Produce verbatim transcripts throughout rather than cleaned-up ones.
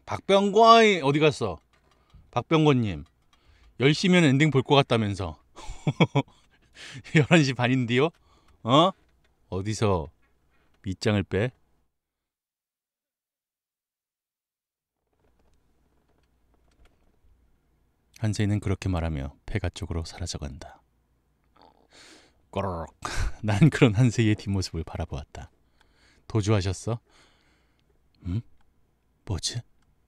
박병권 어디 갔어? 박병권님 열 시면 엔딩 볼 것 같다면서. 열한 시 반인데요? 어? 어디서 밑장을 빼? 한세이는 그렇게 말하며 폐가 쪽으로 사라져간다. 꼬르륵. 난 그런 한세이의 뒷모습을 바라보았다. 도주하셨어? 음? 뭐지?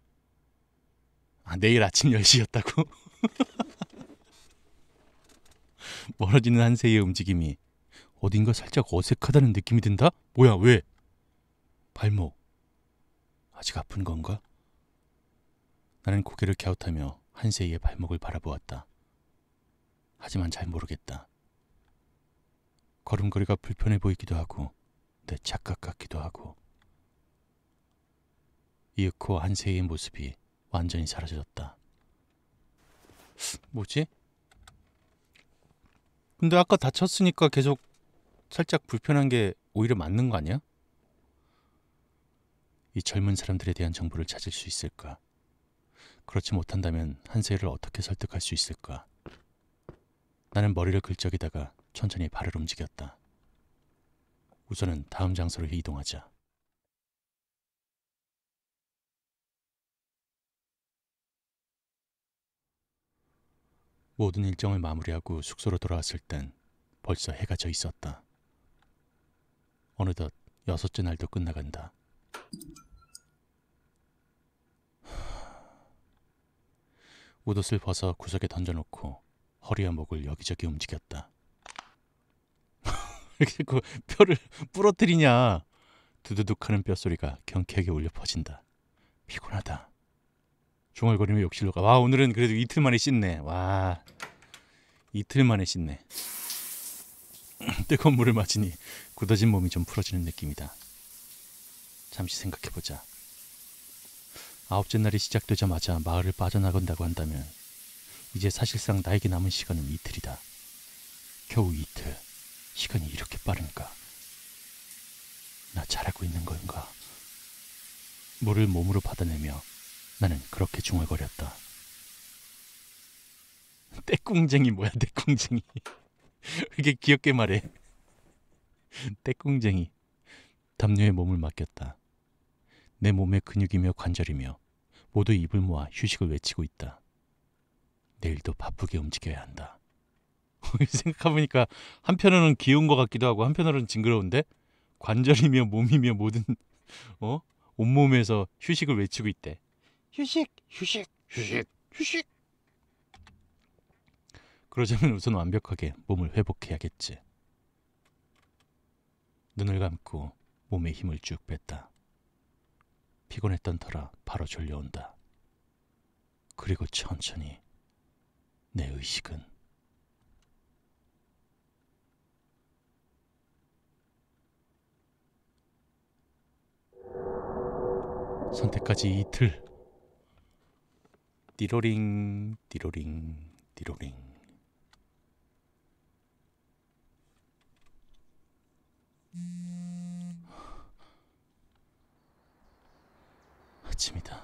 아, 내일 아침 열 시였다고? 멀어지는 한세이의 움직임이 어딘가 살짝 어색하다는 느낌이 든다? 뭐야, 왜? 발목. 아직 아픈 건가? 나는 고개를 갸웃하며 한세이의 발목을 바라보았다. 하지만 잘 모르겠다. 걸음걸이가 불편해 보이기도 하고 내 착각 같기도 하고. 이윽고 한세이의 모습이 완전히 사라졌다. 뭐지? 근데 아까 다쳤으니까 계속 살짝 불편한 게 오히려 맞는 거 아니야? 이 젊은 사람들에 대한 정보를 찾을 수 있을까? 그렇지 못한다면 한세이를 어떻게 설득할 수 있을까? 나는 머리를 긁적이다가 천천히 발을 움직였다. 우선은 다음 장소로 이동하자. 모든 일정을 마무리하고 숙소로 돌아왔을 땐 벌써 해가 져 있었다. 어느덧 여섯째 날도 끝나간다. 옷옷을 벗어 구석에 던져놓고 허리와 목을 여기저기 움직였다. 왜 이렇게 그 뼈를 부러뜨리냐. 두두둑하는 뼛소리가 경쾌하게 울려 퍼진다. 피곤하다. 중얼거리며 욕실로 가. 와, 오늘은 그래도 이틀 만에 씻네. 와, 이틀 만에 씻네. 뜨거운 물을 맞으니 굳어진 몸이 좀 풀어지는 느낌이다. 잠시 생각해보자. 아홉째 날이 시작되자마자 마을을 빠져나간다고 한다면 이제 사실상 나에게 남은 시간은 이틀이다. 겨우 이틀. 시간이 이렇게 빠른가? 나 잘하고 있는 건가? 물을 몸으로 받아내며 나는 그렇게 중얼거렸다. 떼꿍쟁이 뭐야, 떼꿍쟁이. 왜 이렇게 귀엽게 말해. 떼꿍쟁이. 담요에 몸을 맡겼다. 내 몸의 근육이며 관절이며 모두 입을 모아 휴식을 외치고 있다. 내일도 바쁘게 움직여야 한다. 생각해보니까 한편으로는 귀여운 것 같기도 하고 한편으로는 징그러운데? 관절이며 몸이며 모든 어? 온몸에서 휴식을 외치고 있대. 휴식, 휴식, 휴식, 휴식. 그러자면 우선 완벽하게 몸을 회복해야겠지. 눈을 감고 몸에 힘을 쭉 뺐다. 피곤했던 터라 바로 졸려온다. 그리고 천천히 내 의식은 선택까지 이틀. 띠로링 띠로링 띠로링. 아침이다.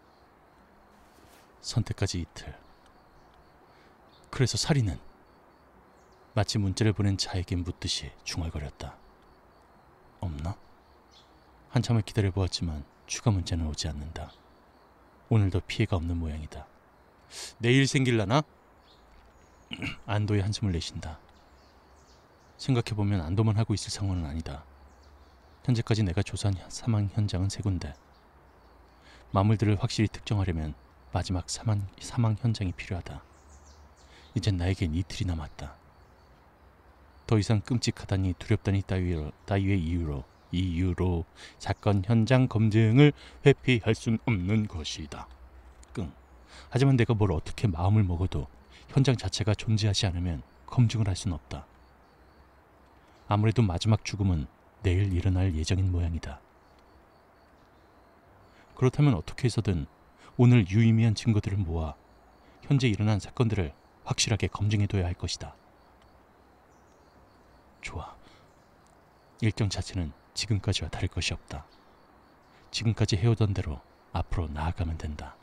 선택까지 이틀. 그래서 사리는 마치 문자를 보낸 자에게 묻듯이 중얼거렸다. 없나? 한참을 기다려보았지만 추가 문자는 오지 않는다. 오늘도 피해가 없는 모양이다. 내일 생길라나? 안도의 한숨을 내쉰다. 생각해보면 안도만 하고 있을 상황은 아니다. 현재까지 내가 조사한 사망 현장은 세 군데. 마물들을 확실히 특정하려면 마지막 사망, 사망 현장이 필요하다. 이젠 나에겐 이틀이 남았다. 더 이상 끔찍하다니 두렵다니 따위로, 따위의 이유로 이유로 사건 현장 검증을 회피할 순 없는 것이다. 끙. 하지만 내가 뭘 어떻게 마음을 먹어도 현장 자체가 존재하지 않으면 검증을 할 순 없다. 아무래도 마지막 죽음은 내일 일어날 예정인 모양이다. 그렇다면 어떻게 해서든 오늘 유의미한 증거들을 모아 현재 일어난 사건들을 확실하게 검증해둬야 할 것이다. 좋아. 일정 자체는 지금까지와 다를 것이 없다. 지금까지 해오던 대로 앞으로 나아가면 된다.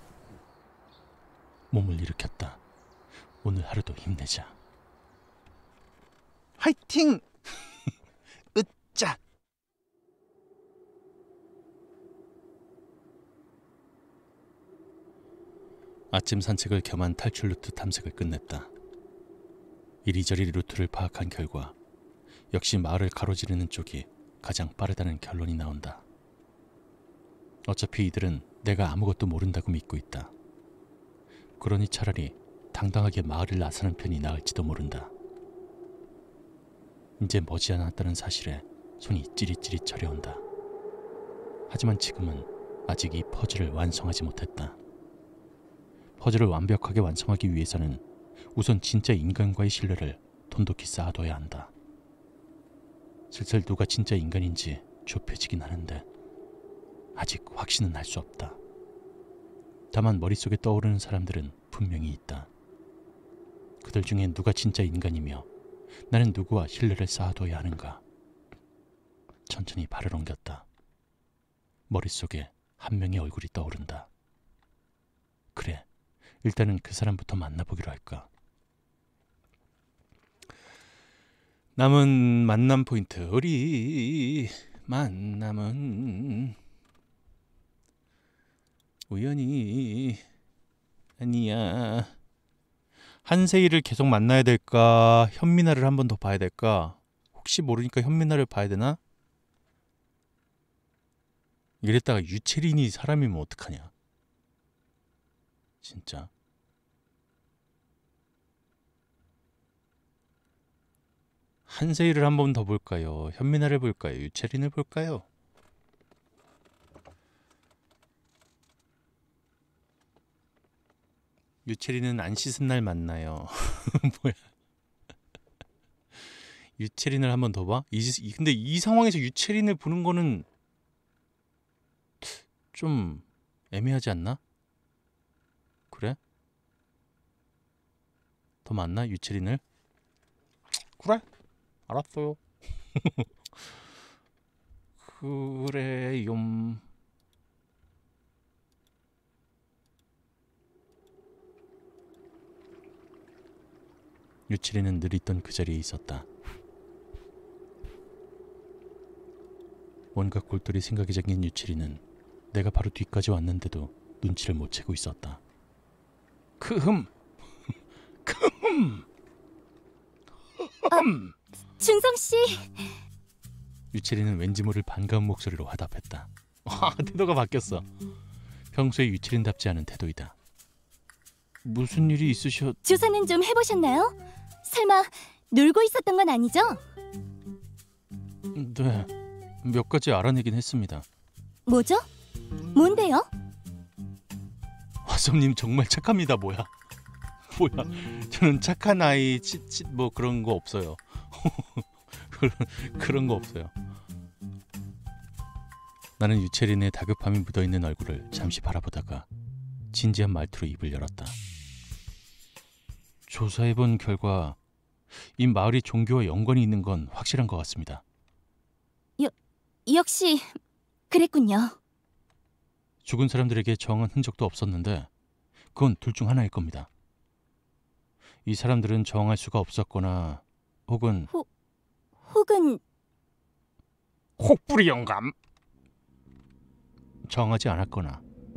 몸을 일으켰다. 오늘 하루도 힘내자. 화이팅! 으짜! 아침 산책을 겸한 탈출 루트 탐색을 끝냈다. 이리저리 루트를 파악한 결과 역시 마을을 가로지르는 쪽이 가장 빠르다는 결론이 나온다. 어차피 이들은 내가 아무것도 모른다고 믿고 있다. 그러니 차라리 당당하게 마을을 나서는 편이 나을지도 모른다. 이제 머지않았다는 사실에 손이 찌릿찌릿 저려온다. 하지만 지금은 아직 이 퍼즐을 완성하지 못했다. 퍼즐을 완벽하게 완성하기 위해서는 우선 진짜 인간과의 신뢰를 돈독히 쌓아둬야 한다. 슬슬 누가 진짜 인간인지 좁혀지긴 하는데 아직 확신은 할 수 없다. 다만 머릿속에 떠오르는 사람들은 분명히 있다. 그들 중에 누가 진짜 인간이며 나는 누구와 신뢰를 쌓아둬야 하는가. 천천히 발을 옮겼다. 머릿속에 한 명의 얼굴이 떠오른다. 그래, 일단은 그 사람부터 만나보기로 할까. 남은 만남 포인트. 우리 만남은 우연이 아니야. 한세희를 계속 만나야 될까? 현민아를 한 번 더 봐야 될까? 혹시 모르니까 현민아를 봐야 되나? 이랬다가 유채린이 사람이면 어떡하냐. 진짜. 한세희를 한 번 더 볼까요? 현민아를 볼까요? 유채린을 볼까요? 유채린은 안 씻은 날 만나요. 뭐야? 유채린을 한 번 더 봐? 이, 근데 이 상황에서 유채린을 보는 거는 좀 애매하지 않나? 그래? 더 만나? 유채린을? 그래? 알았어요. 그래요. 유채린은 늘 있던 그 자리에 있었다. 온갖 골똘히 생각이 잠긴 유채린은 내가 바로 뒤까지 왔는데도 눈치를 못 채고 있었다. 크흠! 크흠! 흠! 준성씨! 유채린은 왠지 모를 반가운 목소리로 화답했다. 와, 태도가 바뀌었어. 평소에 유채린답지 않은 태도이다. 무슨 일이 있으셨... 조사는 좀 해보셨나요? 설마 놀고 있었던 건 아니죠? 네, 몇 가지 알아내긴 했습니다. 뭐죠? 뭔데요? 화성님 정말 착합니다. 뭐야? 뭐야? 저는 착한 아이, 치치 뭐 그런 거 없어요. 그런 그런 거 없어요. 나는 유채린의 다급함이 묻어있는 얼굴을 잠시 바라보다가 진지한 말투로 입을 열었다. 조사해본 결과 이 마을이 종교와 연관이 있는 건 확실한 것 같습니다. 여, 역시 그랬군요. 죽은 사람들에게 정한 흔적도 없었는데 그건 둘 중 하나일 겁니다. 이 사람들은 정할 수가 없었거나 혹은 호, 혹은 혹부리 영감 정하지 않았거나.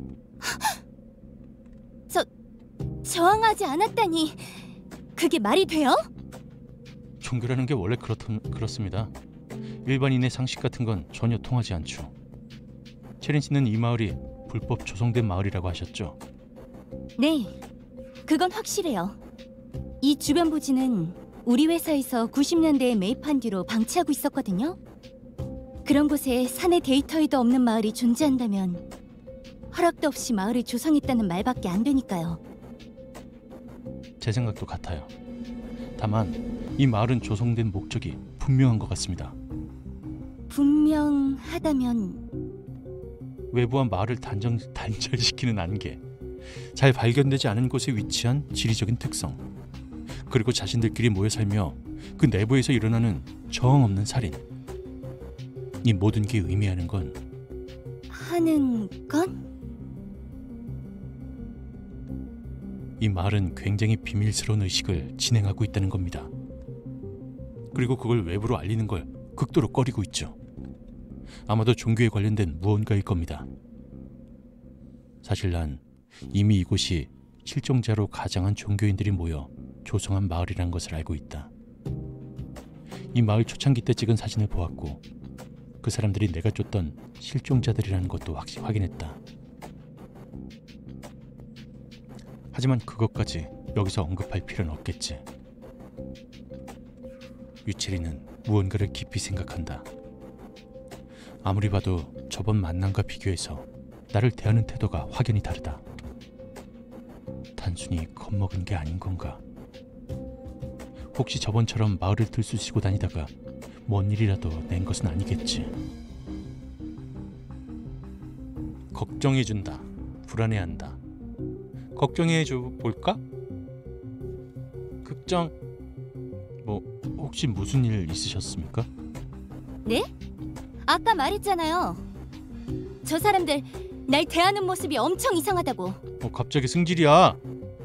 저, 저항하지 않았다니 그게 말이 돼요? 종교라는 게 원래 그렇던, 그렇습니다. 일반인의 상식 같은 건 전혀 통하지 않죠. 채린 씨는 이 마을이 불법 조성된 마을이라고 하셨죠? 네, 그건 확실해요. 이 주변 부지는 우리 회사에서 구십 년대에 매입한 뒤로 방치하고 있었거든요. 그런 곳에 사내 데이터에도 없는 마을이 존재한다면 허락도 없이 마을을 조성했다는 말밖에 안 되니까요. 제 생각도 같아요. 다만 이 마을은 조성된 목적이 분명한 것 같습니다. 분명하다면 외부와 마을을 단정, 단절시키는 안개, 잘 발견되지 않은 곳에 위치한 지리적인 특성, 그리고 자신들끼리 모여 살며 그 내부에서 일어나는 저항 없는 살인. 이 모든 게 의미하는 건 하는 건? 이 마을은 굉장히 비밀스러운 의식을 진행하고 있다는 겁니다. 그리고 그걸 외부로 알리는 걸 극도로 꺼리고 있죠. 아마도 종교에 관련된 무언가일 겁니다. 사실 난 이미 이곳이 실종자로 가장한 종교인들이 모여 조성한 마을이라는 것을 알고 있다. 이 마을 초창기 때 찍은 사진을 보았고 그 사람들이 내가 쫓던 실종자들이라는 것도 확실히 확인했다. 하지만 그것까지 여기서 언급할 필요는 없겠지. 유채리는 무언가를 깊이 생각한다. 아무리 봐도 저번 만남과 비교해서 나를 대하는 태도가 확연히 다르다. 단순히 겁먹은 게 아닌 건가? 혹시 저번처럼 마을을 들쑤시고 다니다가 뭔 일이라도 낸 것은 아니겠지. 걱정해준다. 불안해한다. 걱정해줘 볼까? 걱정... 뭐 혹시 무슨 일 있으셨습니까? 네? 아까 말했잖아요. 저 사람들 날 대하는 모습이 엄청 이상하다고. 어, 갑자기 승질이야.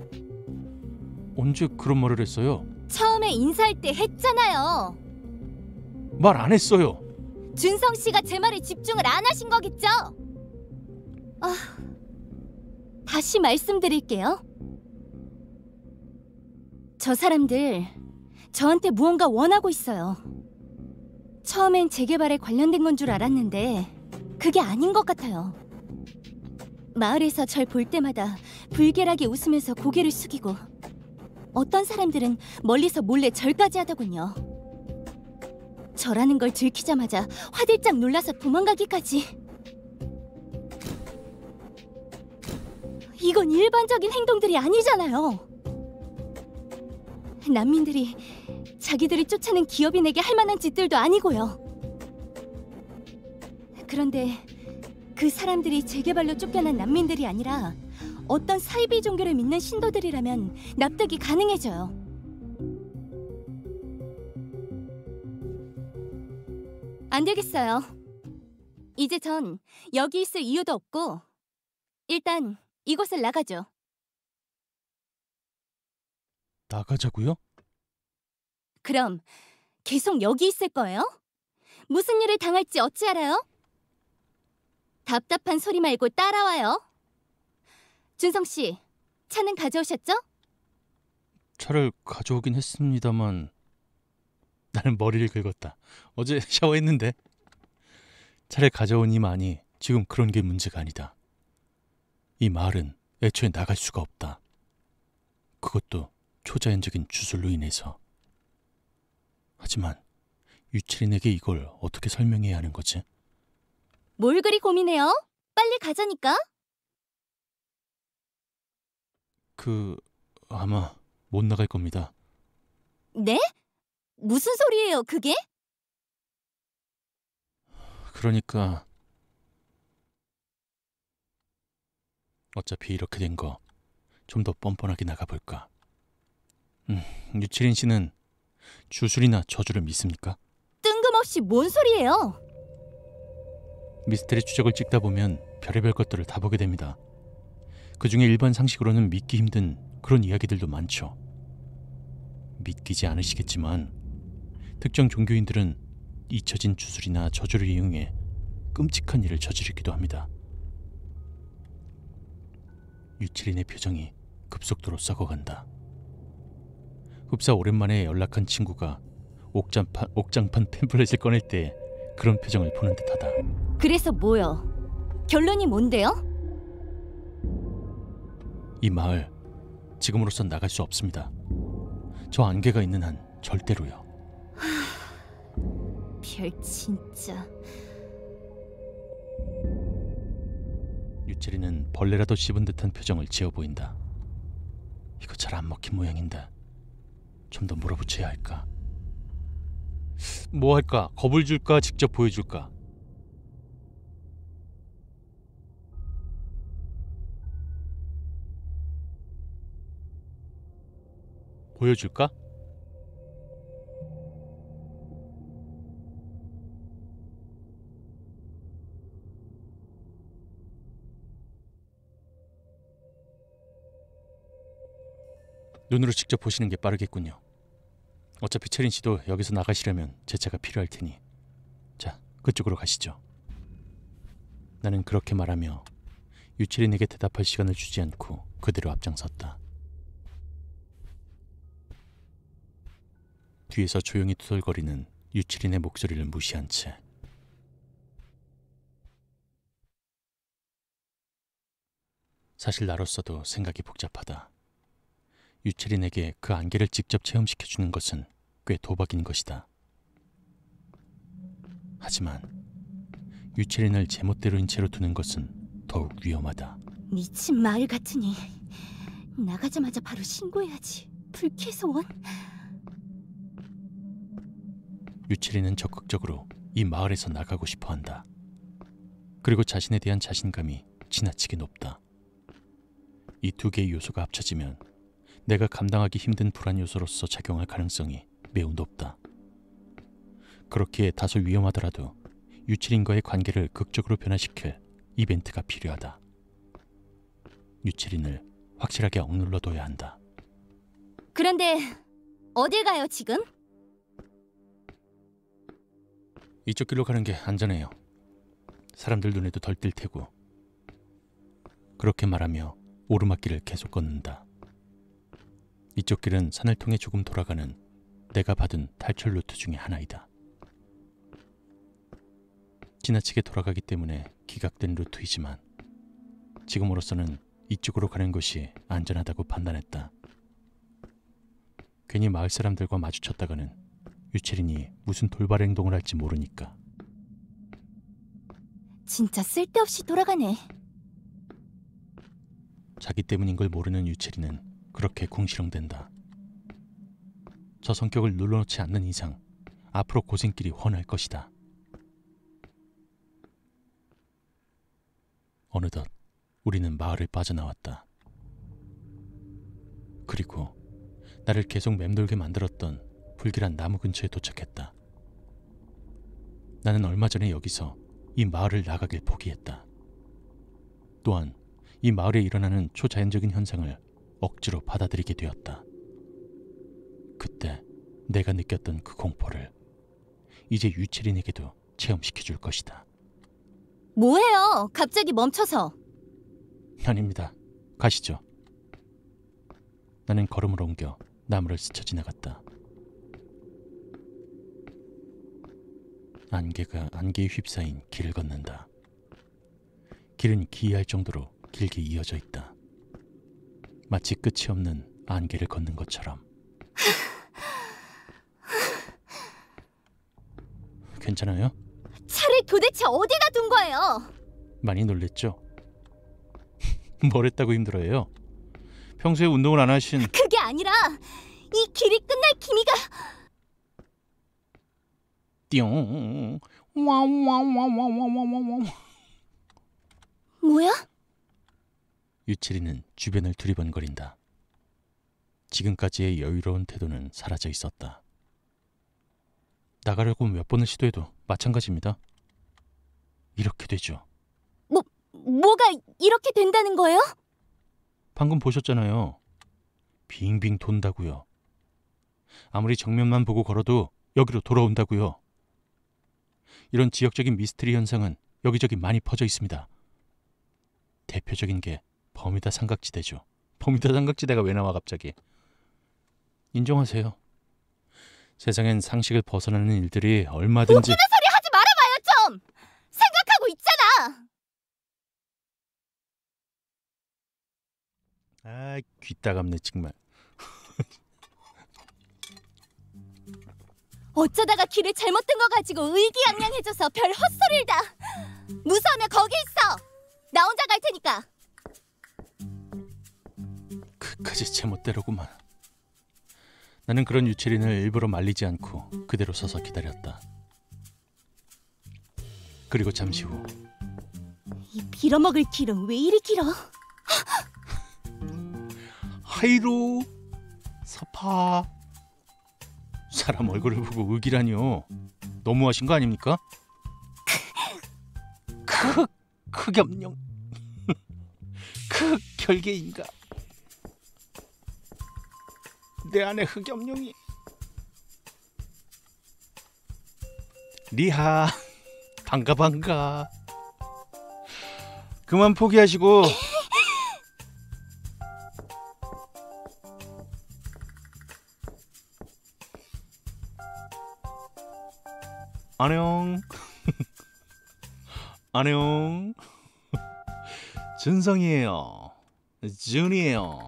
언제 그런 말을 했어요? 처음에 인사할 때 했잖아요. 말 안 했어요. 준성 씨가 제 말에 집중을 안 하신 거겠죠? 아, 다시 말씀드릴게요. 저 사람들 저한테 무언가 원하고 있어요. 처음엔 재개발에 관련된 건 줄 알았는데 그게 아닌 것 같아요. 마을에서 절 볼 때마다 불길하게 웃으면서 고개를 숙이고 어떤 사람들은 멀리서 몰래 절까지 하더군요. 저라는 걸 들키자마자 화들짝 놀라서 도망가기까지. 이건 일반적인 행동들이 아니잖아요. 난민들이 자기들이 쫓아낸 기업인에게 할 만한 짓들도 아니고요. 그런데 그 사람들이 재개발로 쫓겨난 난민들이 아니라 어떤 사이비 종교를 믿는 신도들이라면 납득이 가능해져요. 안 되겠어요. 이제 전 여기 있을 이유도 없고 일단 이곳을 나가죠. 나가자고요? 그럼 계속 여기 있을 거예요? 무슨 일을 당할지 어찌 알아요? 답답한 소리 말고 따라와요. 준성 씨, 차는 가져오셨죠? 차를 가져오긴 했습니다만 나는 머리를 긁었다. 어제 샤워했는데. 차를 가져온 이만이 지금 그런 게 문제가 아니다. 이 마을은 애초에 나갈 수가 없다. 그것도 초자연적인 주술로 인해서. 하지만 유채린에게 이걸 어떻게 설명해야 하는 거지? 뭘 그리 고민해요? 빨리 가자니까. 그... 아마 못 나갈 겁니다. 네? 무슨 소리예요, 그게? 그러니까 어차피 이렇게 된 거 좀 더 뻔뻔하게 나가볼까. 음, 유채린 씨는 주술이나 저주를 믿습니까? 뜬금없이 뭔 소리예요? 미스테리 추적을 찍다 보면 별의별 것들을 다 보게 됩니다. 그중에 일반 상식으로는 믿기 힘든 그런 이야기들도 많죠. 믿기지 않으시겠지만 특정 종교인들은 잊혀진 주술이나 저주를 이용해 끔찍한 일을 저지르기도 합니다. 유채린의 표정이 급속도로 썩어간다. 흡사 오랜만에 연락한 친구가 옥장판, 옥장판 팸플렛을 꺼낼 때 그런 표정을 보는 듯하다. 그래서 뭐요? 결론이 뭔데요? 이 마을 지금으로선 나갈 수 없습니다. 저 안개가 있는 한 절대로요. 별 진짜. 유채리는 벌레라도 씹은 듯한 표정을 지어 보인다. 이거 잘 안 먹힌 모양인데 좀 더 물어붙여야 할까? 뭐 할까? 겁을 줄까? 직접 보여줄까? 보여줄까? 눈으로 직접 보시는 게 빠르겠군요. 어차피 채린 씨도 여기서 나가시려면 제 차가 필요할 테니. 자, 그쪽으로 가시죠. 나는 그렇게 말하며 유채린에게 대답할 시간을 주지 않고 그대로 앞장섰다. 뒤에서 조용히 투덜거리는 유채린의 목소리를 무시한 채 사실 나로서도 생각이 복잡하다. 유채린에게 그 안개를 직접 체험시켜주는 것은 꽤 도박인 것이다. 하지만 유채린을 제멋대로인 채로 두는 것은 더욱 위험하다. 미친 마을 같으니 나가자마자 바로 신고해야지. 불쾌소원? 유채린은 적극적으로 이 마을에서 나가고 싶어한다. 그리고 자신에 대한 자신감이 지나치게 높다. 이 두 개의 요소가 합쳐지면 내가 감당하기 힘든 불안 요소로서 작용할 가능성이 매우 높다. 그렇기에 다소 위험하더라도 유채린과의 관계를 극적으로 변화시킬 이벤트가 필요하다. 유채린을 확실하게 억눌러둬야 한다. 그런데 어딜 가요 지금? 이쪽 길로 가는 게 안전해요. 사람들 눈에도 덜 띌 테고. 그렇게 말하며 오르막길을 계속 걷는다. 이쪽 길은 산을 통해 조금 돌아가는 내가 받은 탈출 루트 중에 하나이다. 지나치게 돌아가기 때문에 기각된 루트이지만 지금으로서는 이쪽으로 가는 것이 안전하다고 판단했다. 괜히 마을 사람들과 마주쳤다가는 유채린이 무슨 돌발 행동을 할지 모르니까. 진짜 쓸데없이 돌아가네. 자기 때문인 걸 모르는 유채린은 그렇게 궁시렁댄다. 저 성격을 눌러놓지 않는 이상 앞으로 고생길이 훤할 것이다. 어느덧 우리는 마을을 빠져나왔다. 그리고 나를 계속 맴돌게 만들었던 불길한 나무 근처에 도착했다. 나는 얼마 전에 여기서 이 마을을 나가길 포기했다. 또한 이 마을에 일어나는 초자연적인 현상을 억지로 받아들이게 되었다. 그때 내가 느꼈던 그 공포를 이제 유채린에게도 체험시켜줄 것이다. 뭐해요? 갑자기 멈춰서. 아닙니다. 가시죠. 나는 걸음을 옮겨 나무를 스쳐 지나갔다. 안개가 안개에 휩싸인 길을 걷는다. 길은 기이할 정도로 길게 이어져 있다. 마치 끝이 없는 안개를 걷는 것처럼. 괜찮아요? 차를 도대체 어디다 둔 거예요? 많이 놀랬죠? 뭘 했다고 힘들어해요? 평소에 운동을 안 하신... 그게 아니라 이 길이 끝날 기미가... 띠용 와와와와와와와. 뭐야? 유채린은 주변을 두리번거린다. 지금까지의 여유로운 태도는 사라져 있었다. 나가려고 몇 번을 시도해도 마찬가지입니다. 이렇게 되죠. 뭐, 뭐가 이렇게 된다는 거예요? 방금 보셨잖아요. 빙빙 돈다고요. 아무리 정면만 보고 걸어도 여기로 돌아온다고요. 이런 지역적인 미스터리 현상은 여기저기 많이 퍼져 있습니다. 대표적인 게 버뮤다 삼각지대죠. 버뮤다 삼각지대가 왜 나와 갑자기. 인정하세요. 세상엔 상식을 벗어나는 일들이 얼마든지... 웃기는 소리 하지 말아봐요 좀! 생각하고 있잖아! 아, 귀따갑네 정말. 어쩌다가 길을 잘못 든 거 가지고 의기양양해져서 별 헛소리를 다. 무서우면 거기 있어. 나 혼자 갈 테니까. 그까지 제멋대로구만. 나는 그런 유채린을 일부러 말리지 않고 그대로 서서 기다렸다. 그리고 잠시 후 이 빌어먹을 길은 왜 이리 길어? 하이로 사파. 사람 얼굴을 보고 의기라니요. 너무하신 거 아닙니까? 크 크겸령 크 결계인가. 내 안에 흑염룡이. 리하 반가 반가. 그만 포기하시고 안녕. 안녕. 준성이에요. 준이에요.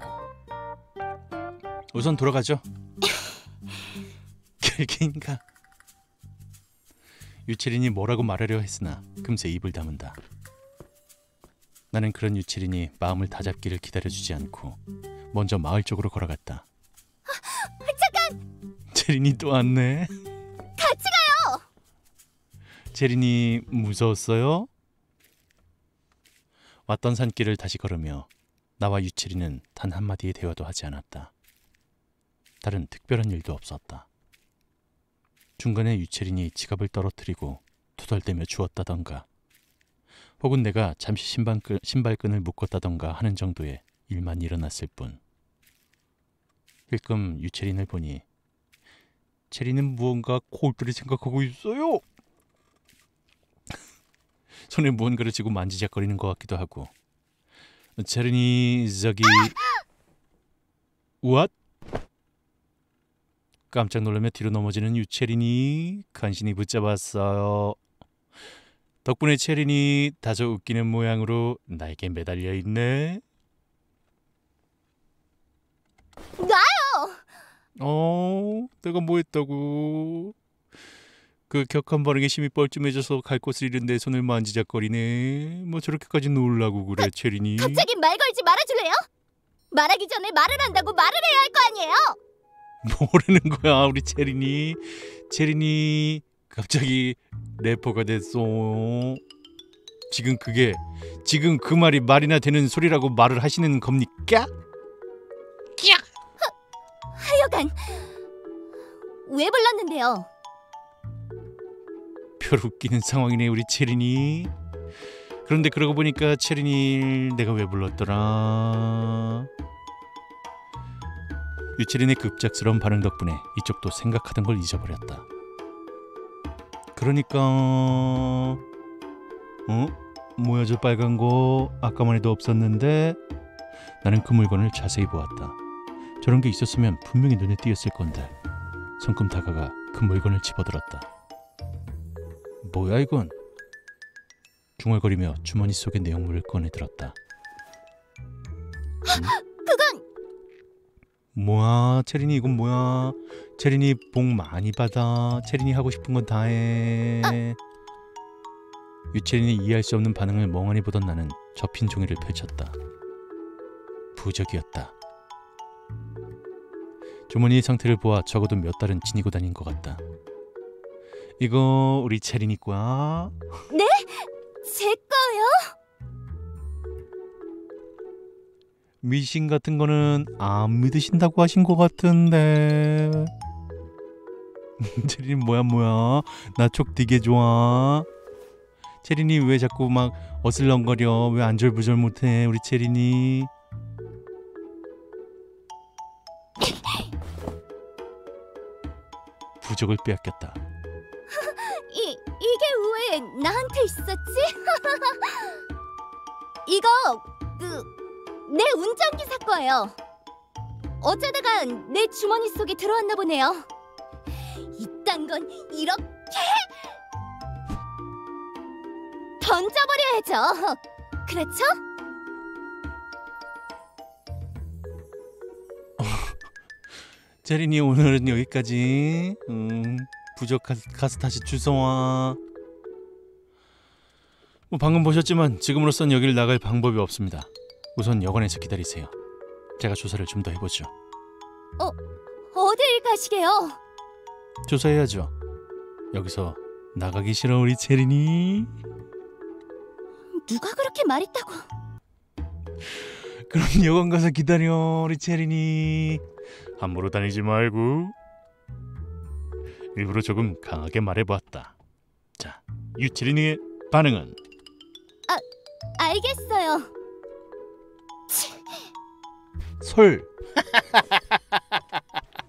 우선 돌아가죠. 결계인가. 유채린이 뭐라고 말하려 했으나 금세 입을 다문다. 나는 그런 유채린이 마음을 다잡기를 기다려주지 않고 먼저 마을 쪽으로 걸어갔다. 잠깐! 채린이 또 왔네. 같이 가요! 채린이 무서웠어요? 왔던 산길을 다시 걸으며 나와 유채린은 단 한마디의 대화도 하지 않았다. 다른 특별한 일도 없었다. 중간에 유채린이 지갑을 떨어뜨리고 투덜대며 주웠다던가 혹은 내가 잠시 신발끈, 신발끈을 묶었다던가 하는 정도의 일만 일어났을 뿐. 힐끔 유채린을 보니 채린은 무언가 골똘히 생각하고 있어요. 손에 무언가를 쥐고 만지작거리는 것 같기도 하고. 채린이 저기... What? 깜짝 놀라며 뒤로 넘어지는 유채린이 간신히 붙잡았어요. 덕분에 채린이 다소 웃기는 모양으로 나에게 매달려 있네. 놔요! 어, 내가 뭐 했다고? 그 격한 반응에 심이 뻘쭘해져서 갈 곳을 잃은 내 손을 만지작거리네. 뭐 저렇게까지 놀라고 그래, 채린이. 갑자기 말 걸지 말아줄래요? 말하기 전에 말을 한다고 말을 해야 할 거 아니에요? 뭐라는 거야, 우리 채린이. 채린이 갑자기 래퍼가 됐어. 지금 그게 지금 그 말이 말이나 되는 소리라고 말을 하시는 겁니까? 하여간 왜 불렀는데요? 별 웃기는 상황이네, 우리 채린이. 그런데 그러고 보니까 채린이 내가 왜 불렀더라. 유채린의 급작스러운 반응 덕분에 이쪽도 생각하던 걸 잊어버렸다. 그러니까 어? 뭐야 저 빨간 거. 아까만 해도 없었는데. 나는 그 물건을 자세히 보았다. 저런 게 있었으면 분명히 눈에 띄었을 건데. 성큼 다가가 그 물건을 집어들었다. 뭐야 이건? 중얼거리며 주머니 속의 내용물을 꺼내들었다. 음? 그건 뭐야 채린이, 이건 뭐야? 채린이 복 많이 받아. 채린이 하고 싶은 건 다 해. 아. 유채린이 이해할 수 없는 반응을 멍하니 보던 나는 접힌 종이를 펼쳤다. 부적이었다. 주머니의 상태를 보아 적어도 몇 달은 지니고 다닌 것 같다. 이거 우리 채린이 거야? 네? 제 거요? 미신 같은 거는 안 믿으신다고 하신 것 같은데. 채린이 뭐야 뭐야? 나 촉 되게 좋아. 채린이 왜 자꾸 막 어슬렁거려? 왜 안절부절 못해 우리 채린이? 부적을 빼앗겼다. 이, 이게 왜 나한테 있었지? 이거 그 내 운전기사 거예요. 어쩌다가 내 주머니 속에 들어왔나 보네요. 이딴 건 이렇게 던져버려야죠. 그렇죠? 채린이 오늘은 여기까지. 음, 부적 가서, 가서 다시 주워와. 뭐 방금 보셨지만 지금으로선 여기를 나갈 방법이 없습니다. 우선 여관에서 기다리세요. 제가 조사를 좀 더 해보죠. 어, 어딜 가시게요? 조사해야죠. 여기서 나가기 싫어 우리 채린이? 누가 그렇게 말했다고? 그럼 여관 가서 기다려 우리 채린이. 함부로 다니지 말고. 일부러 조금 강하게 말해보았다. 자, 유채린이의 반응은? 아, 알겠어요. 솔.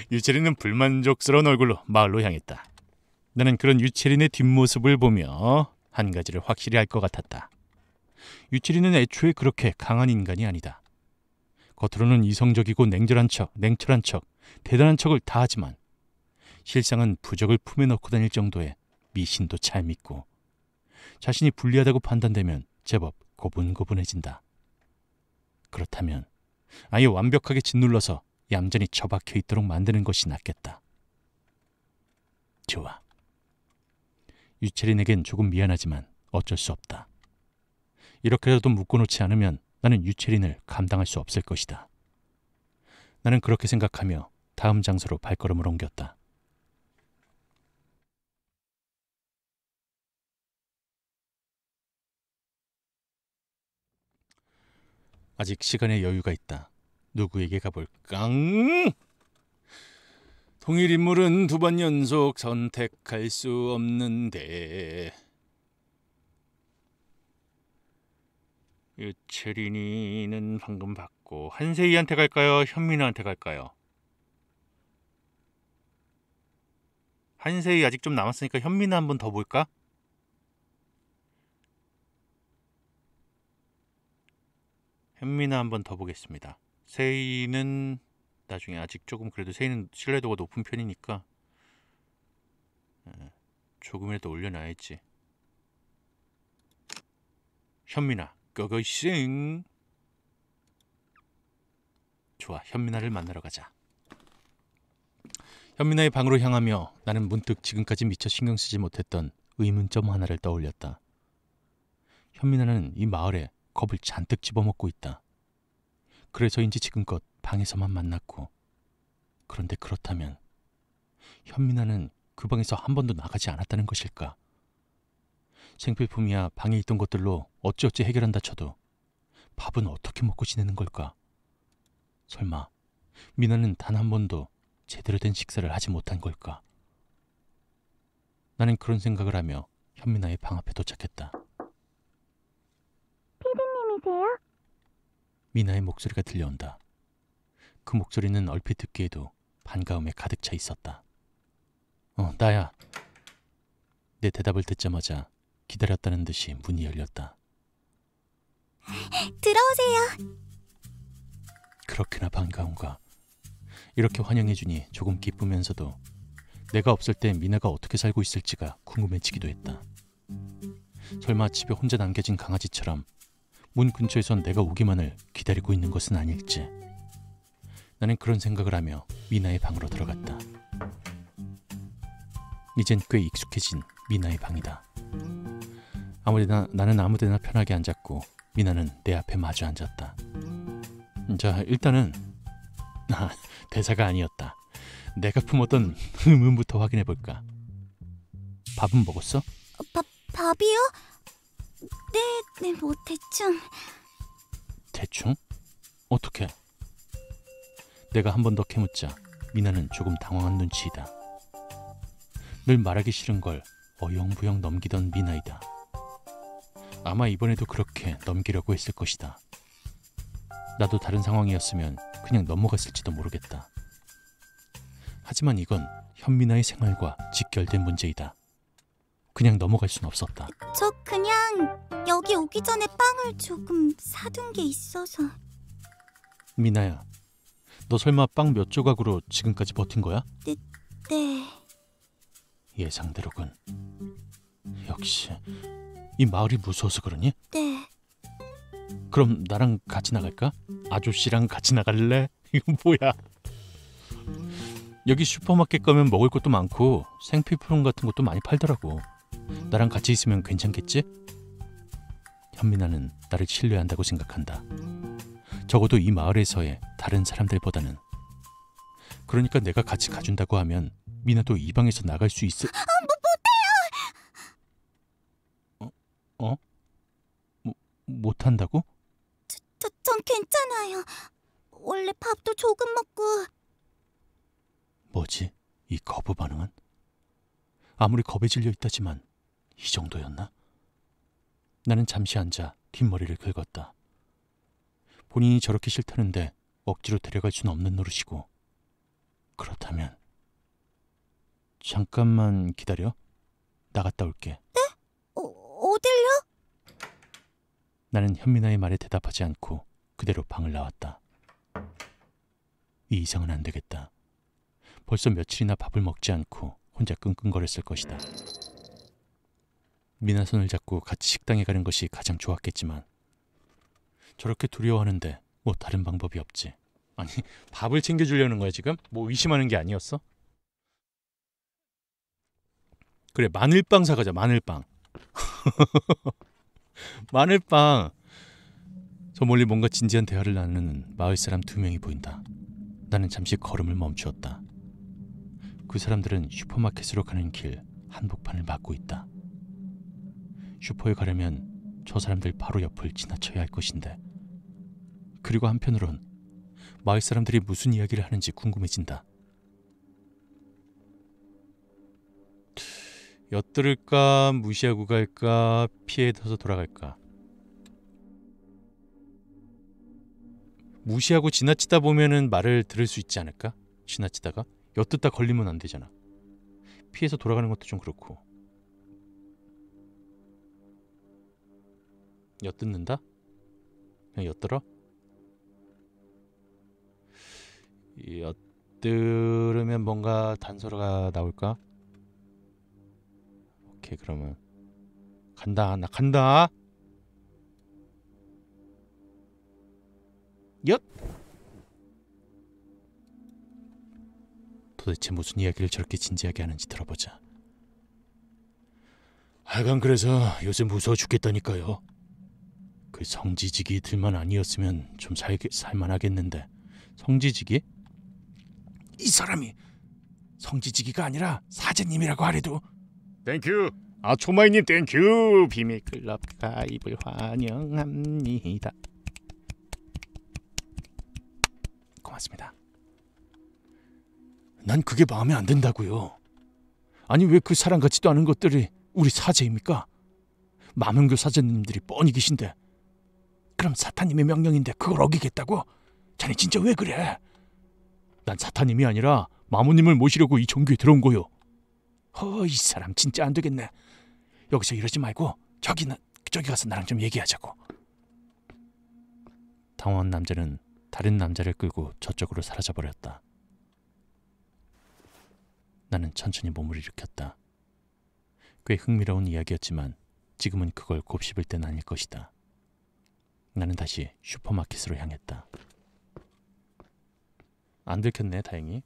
유채린은 불만족스러운 얼굴로 마을로 향했다. 나는 그런 유채린의 뒷모습을 보며 한 가지를 확실히 알 것 같았다. 유채린은 애초에 그렇게 강한 인간이 아니다. 겉으로는 이성적이고 냉철한 척, 냉철한 척, 대단한 척을 다 하지만 실상은 부적을 품에 넣고 다닐 정도의 미신도 잘 믿고 자신이 불리하다고 판단되면 제법 고분고분해진다. 그렇다면 아예 완벽하게 짓눌러서 얌전히 처박혀 있도록 만드는 것이 낫겠다. 좋아. 유채린에겐 조금 미안하지만 어쩔 수 없다. 이렇게라도 묶어놓지 않으면 나는 유채린을 감당할 수 없을 것이다. 나는 그렇게 생각하며 다음 장소로 발걸음을 옮겼다. 아직 시간에 여유가 있다. 누구에게 가볼까? 동일 인물은 두 번 연속 선택할 수 없는데 유채린이는 방금 받고 한세희한테 갈까요? 현민아한테 갈까요? 한세희 아직 좀 남았으니까 현민아 한 번 더 볼까? 현민아 한 번 더 보겠습니다. 세희는 나중에 아직 조금 그래도 세희는 신뢰도가 높은 편이니까 조금이라도 올려놔야지. 현민아 고고싱. 좋아, 현민아를 만나러 가자. 현민아의 방으로 향하며 나는 문득 지금까지 미처 신경 쓰지 못했던 의문점 하나를 떠올렸다. 현민아는 이 마을에 겁을 잔뜩 집어먹고 있다. 그래서인지 지금껏 방에서만 만났고, 그런데 그렇다면 현민아는 그 방에서 한 번도 나가지 않았다는 것일까? 생필품이야 방에 있던 것들로 어찌어찌 해결한다 쳐도 밥은 어떻게 먹고 지내는 걸까? 설마 미나는 단 한 번도 제대로 된 식사를 하지 못한 걸까? 나는 그런 생각을 하며 현민아의 방 앞에 도착했다. 피디님이세요? 미나의 목소리가 들려온다. 그 목소리는 얼핏 듣기에도 반가움에 가득 차 있었다. 어, 나야. 내 대답을 듣자마자 기다렸다는 듯이 문이 열렸다. 들어오세요. 그렇게나 반가운가. 이렇게 환영해주니 조금 기쁘면서도 내가 없을 때 미나가 어떻게 살고 있을지가 궁금해지기도 했다. 설마 집에 혼자 남겨진 강아지처럼 문 근처에선 내가 오기만을 기다리고 있는 것은 아닐지. 나는 그런 생각을 하며 미나의 방으로 들어갔다. 이젠 꽤 익숙해진 미나의 방이다. 아무데나 나는 아무데나 편하게 앉았고 미나는 내 앞에 마주 앉았다. 자, 일단은 아, 대사가 아니었다. 내가 품었던 의문부터 확인해볼까. 밥은 먹었어? 밥, 밥이요? 네, 네, 뭐 대충. 대충? 어떻게? 내가 한 번 더 캐묻자 미나는 조금 당황한 눈치이다. 늘 말하기 싫은 걸 어영부영 넘기던 미나이다. 아마 이번에도 그렇게 넘기려고 했을 것이다. 나도 다른 상황이었으면 그냥 넘어갔을지도 모르겠다. 하지만 이건 현미나의 생활과 직결된 문제이다. 그냥 넘어갈 순 없었다. 저 그냥 여기 오기 전에 빵을 조금 사둔 게 있어서. 미나야, 너 설마 빵 몇 조각으로 지금까지 버틴 거야? 네, 네. 예상대로군. 역시 이 마을이 무서워서 그러니? 네. 그럼 나랑 같이 나갈까? 아저씨랑 같이 나갈래? 이거 뭐야? 여기 슈퍼마켓 가면 먹을 것도 많고 생필품 같은 것도 많이 팔더라고. 나랑 같이 있으면 괜찮겠지? 현민아는 나를 신뢰한다고 생각한다. 적어도 이 마을에서의 다른 사람들보다는. 그러니까 내가 같이 가준다고 하면 미나도 이 방에서 나갈 수 있을... 아, 뭐 못해요! 어? 어? 뭐, 못한다고? 저, 저, 전 괜찮아요. 원래 밥도 조금 먹고... 뭐지? 이 거부 반응은? 아무리 겁에 질려 있다지만 이 정도였나? 나는 잠시 앉아 뒷머리를 긁었다. 본인이 저렇게 싫다는데 억지로 데려갈 수는 없는 노릇이고 그렇다면 잠깐만 기다려. 나갔다 올게. 어, 어딜요? 나는 현민아의 말에 대답하지 않고 그대로 방을 나왔다. 이 이상은 안 되겠다. 벌써 며칠이나 밥을 먹지 않고 혼자 끙끙거렸을 것이다. 미나 손을 잡고 같이 식당에 가는 것이 가장 좋았겠지만 저렇게 두려워하는데 뭐 다른 방법이 없지. 아니, 밥을 챙겨주려는 거야 지금? 뭐 의심하는 게 아니었어? 그래, 마늘빵 사가자. 마늘빵. 마늘빵. 저 멀리 뭔가 진지한 대화를 나누는 마을 사람 두 명이 보인다. 나는 잠시 걸음을 멈추었다. 그 사람들은 슈퍼마켓으로 가는 길 한복판을 막고 있다. 슈퍼에 가려면 저 사람들 바로 옆을 지나쳐야 할 것인데, 그리고 한편으론 마을 사람들이 무슨 이야기를 하는지 궁금해진다. 엿들을까, 무시하고 갈까, 피해서 돌아갈까. 무시하고 지나치다 보면은 말을 들을 수 있지 않을까? 지나치다가 엿듣다 걸리면 안 되잖아. 피해서 돌아가는 것도 좀 그렇고. 엿듣는다? 그냥 엿들어? 엿들으면 뭔가 단서가 나올까? 오케이, 그러면 간다. 나 간다. 엿! 도대체 무슨 이야기를 저렇게 진지하게 하는지 들어보자. 하여간 그래서 요새 무서워 죽겠다니까요. 그 성지지기들만 아니었으면 좀 살, 살만하겠는데. 성지지기? 이 사람이 성지지기가 아니라 사제님이라고 하래도. 땡큐. 아, 초마이님 땡큐. 비밀클럽 가입을 환영합니다. 고맙습니다. 난 그게 마음에 안 든다고요. 아니, 왜 그 사람 같지도 않은 것들이 우리 사제입니까? 마명교 사제님들이 뻔히 계신데 그럼 사탄님의 명령인데 그걸 어기겠다고? 자네 진짜 왜 그래? 난 사탄님이 아니라 마모님을 모시려고 이 종교에 들어온 거요. 허, 이 사람 진짜 안 되겠네. 여기서 이러지 말고 저기, 나, 저기 가서 나랑 좀 얘기하자고. 당황한 남자는 다른 남자를 끌고 저쪽으로 사라져버렸다. 나는 천천히 몸을 일으켰다. 꽤 흥미로운 이야기였지만 지금은 그걸 곱씹을 때는 아닐 것이다. 나는 다시 슈퍼마켓으로 향했다. 안 들켰네, 다행히.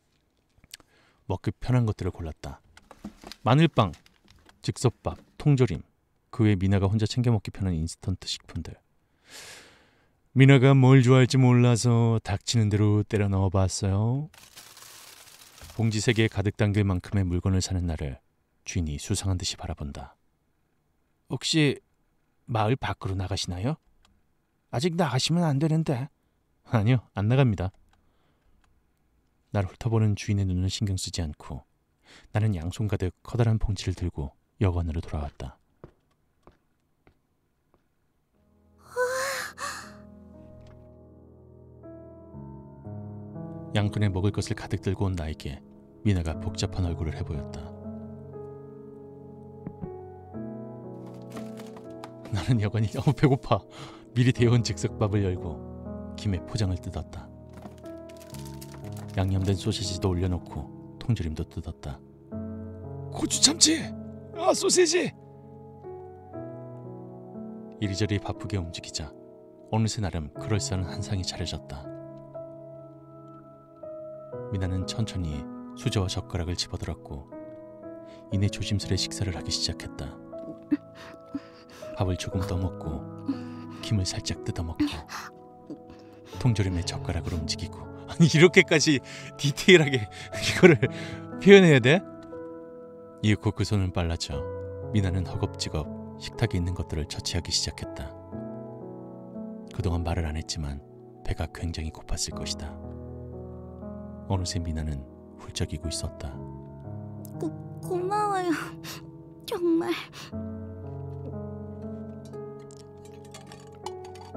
먹기 편한 것들을 골랐다. 마늘빵, 즉석밥, 통조림, 그 외에 미나가 혼자 챙겨 먹기 편한 인스턴트 식품들. 미나가 뭘 좋아할지 몰라서 닥치는 대로 때려 넣어봤어요. 봉지 세 개에 가득 담길 만큼의 물건을 사는 나를 주인이 수상한 듯이 바라본다. 혹시 마을 밖으로 나가시나요? 아직 나가시면 안 되는데. 아니요, 안 나갑니다. 날 훑어보는 주인의 눈을 신경 쓰지 않고 나는 양손 가득 커다란 봉지를 들고 여관으로 돌아왔다. 양손에 먹을 것을 가득 들고 온 나에게 미나가 복잡한 얼굴을 해보였다. 나는 여관이 너무 배고파. 미리 데워온 즉석밥을 열고 김에 포장을 뜯었다. 양념된 소시지도 올려놓고 통조림도 뜯었다. 고추 참치! 아, 소시지! 이리저리 바쁘게 움직이자 어느새 나름 그럴싸한 한상이 차려졌다. 미나는 천천히 수저와 젓가락을 집어들었고 이내 조심스레 식사를 하기 시작했다. 밥을 조금 더 먹고 김을 살짝 뜯어먹고 통조림에 젓가락을 움직이고. 아니, 이렇게까지 디테일하게 이거를 표현해야 돼? 이윽고 그 손은 빨라져 미나는 허겁지겁 식탁에 있는 것들을 처치하기 시작했다. 그동안 말을 안 했지만 배가 굉장히 고팠을 것이다. 어느새 미나는 훌쩍이고 있었다. 고, 고마워요. 정말.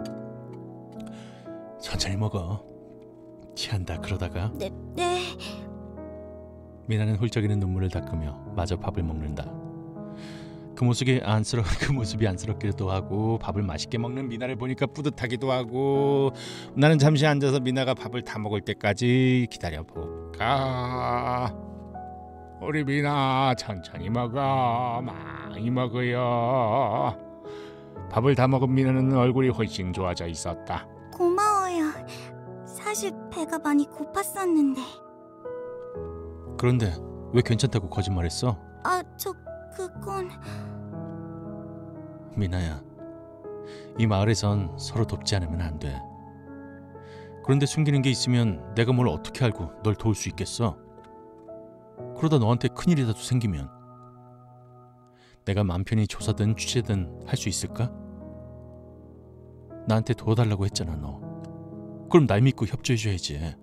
천천히 먹어. 취한다 그러다가. 네, 네. 미나는 훌쩍이는 눈물을 닦으며 마저 밥을 먹는다. 그 모습이 안쓰러 그 모습이 안쓰럽기도 하고 밥을 맛있게 먹는 미나를 보니까 뿌듯하기도 하고 나는 잠시 앉아서 미나가 밥을 다 먹을 때까지 기다려 볼까. 우리 미나 천천히 먹어. 많이 먹어요. 밥을 다 먹은 미나는 얼굴이 훨씬 좋아져 있었다. 고마워요. 사실 배가 많이 고팠었는데. 그런데 왜 괜찮다고 거짓말했어? 아, 저 그건... 미나야, 이 마을에선 서로 돕지 않으면 안 돼. 그런데 숨기는 게 있으면 내가 뭘 어떻게 알고 널 도울 수 있겠어? 그러다 너한테 큰일이라도 생기면 내가 맘 편히 조사든 취재든 할 수 있을까? 나한테 도와달라고 했잖아, 너. 그럼 날 믿고 협조해줘야지.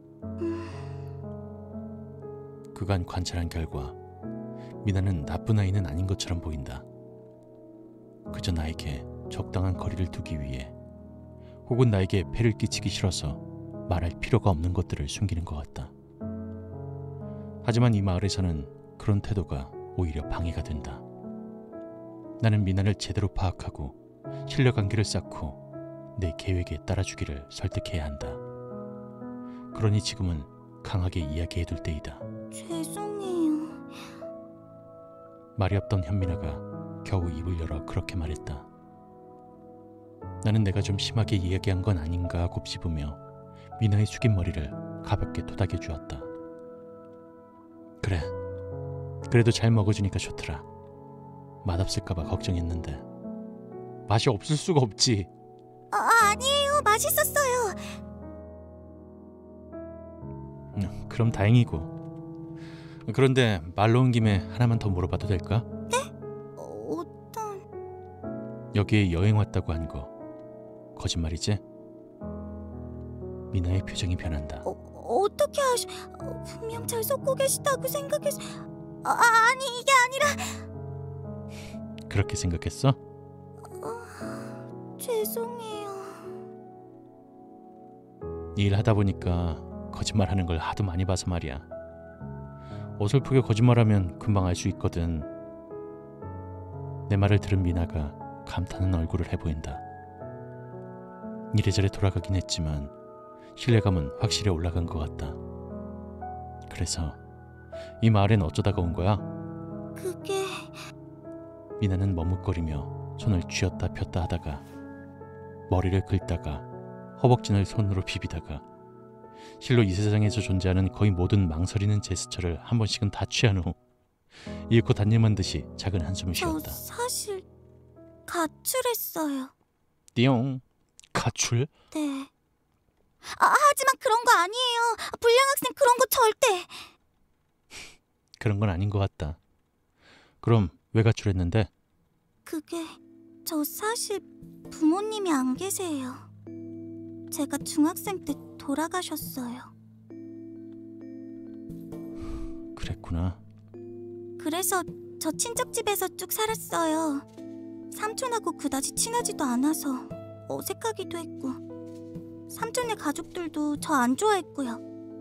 그간 관찰한 결과 미나는 나쁜 아이는 아닌 것처럼 보인다. 그저 나에게 적당한 거리를 두기 위해 혹은 나에게 폐를 끼치기 싫어서 말할 필요가 없는 것들을 숨기는 것 같다. 하지만 이 마을에서는 그런 태도가 오히려 방해가 된다. 나는 미나를 제대로 파악하고 신뢰관계를 쌓고 내 계획에 따라주기를 설득해야 한다. 그러니 지금은 강하게 이야기해둘 때이다. 죄송해요. 말이 없던 현민아가 겨우 입을 열어 그렇게 말했다. 나는 내가 좀 심하게 이야기한 건 아닌가 곱씹으며 미나의 숙인 머리를 가볍게 토닥여 주었다. 그래, 그래도 잘 먹어주니까 좋더라. 맛없을까봐 걱정했는데. 맛이 없을 수가 없지. 아, 아니에요. 맛있었어요. 음, 그럼 다행이고. 그런데 말로 온 김에 하나만 더 물어봐도 될까? 네? 어떤... 여기에 여행 왔다고 한 거 거짓말이지? 미나의 표정이 변한다. 어, 어떻게 하시... 어, 분명 잘 섞고 계시다고 생각해서... 아, 아니, 이게 아니라... 그렇게 생각했어? 어, 죄송해요. 일 하다 보니까 거짓말하는 걸 하도 많이 봐서 말이야. 어설프게 거짓말하면 금방 알 수 있거든. 내 말을 들은 미나가 감탄한 얼굴을 해보인다. 이래저래 돌아가긴 했지만 신뢰감은 확실히 올라간 것 같다. 그래서 이 마을엔 어쩌다가 온 거야? 그게... 미나는 머뭇거리며 손을 쥐었다 폈다 하다가 머리를 긁다가 허벅지를 손으로 비비다가 실로 이 세상에서 존재하는 거의 모든 망설이는 제스처를 한 번씩은 다 취한 후 잃고 단념한 듯이 작은 한숨을 저 쉬었다. 사실... 가출했어요. 띠용. 가출? 네. 아, 하지만 그런 거 아니에요. 불량 학생 그런 거 절대... 그런 건 아닌 것 같다. 그럼 왜 가출했는데? 그게... 저 사실 부모님이 안 계세요. 제가 중학생 때 돌아가셨어요. 그랬구나. 그래서 저 친척 집에서 쭉 살았어요. 삼촌하고 그다지 친하지도 않아서 어색하기도 했고 삼촌의 가족들도 저 안 좋아했고요.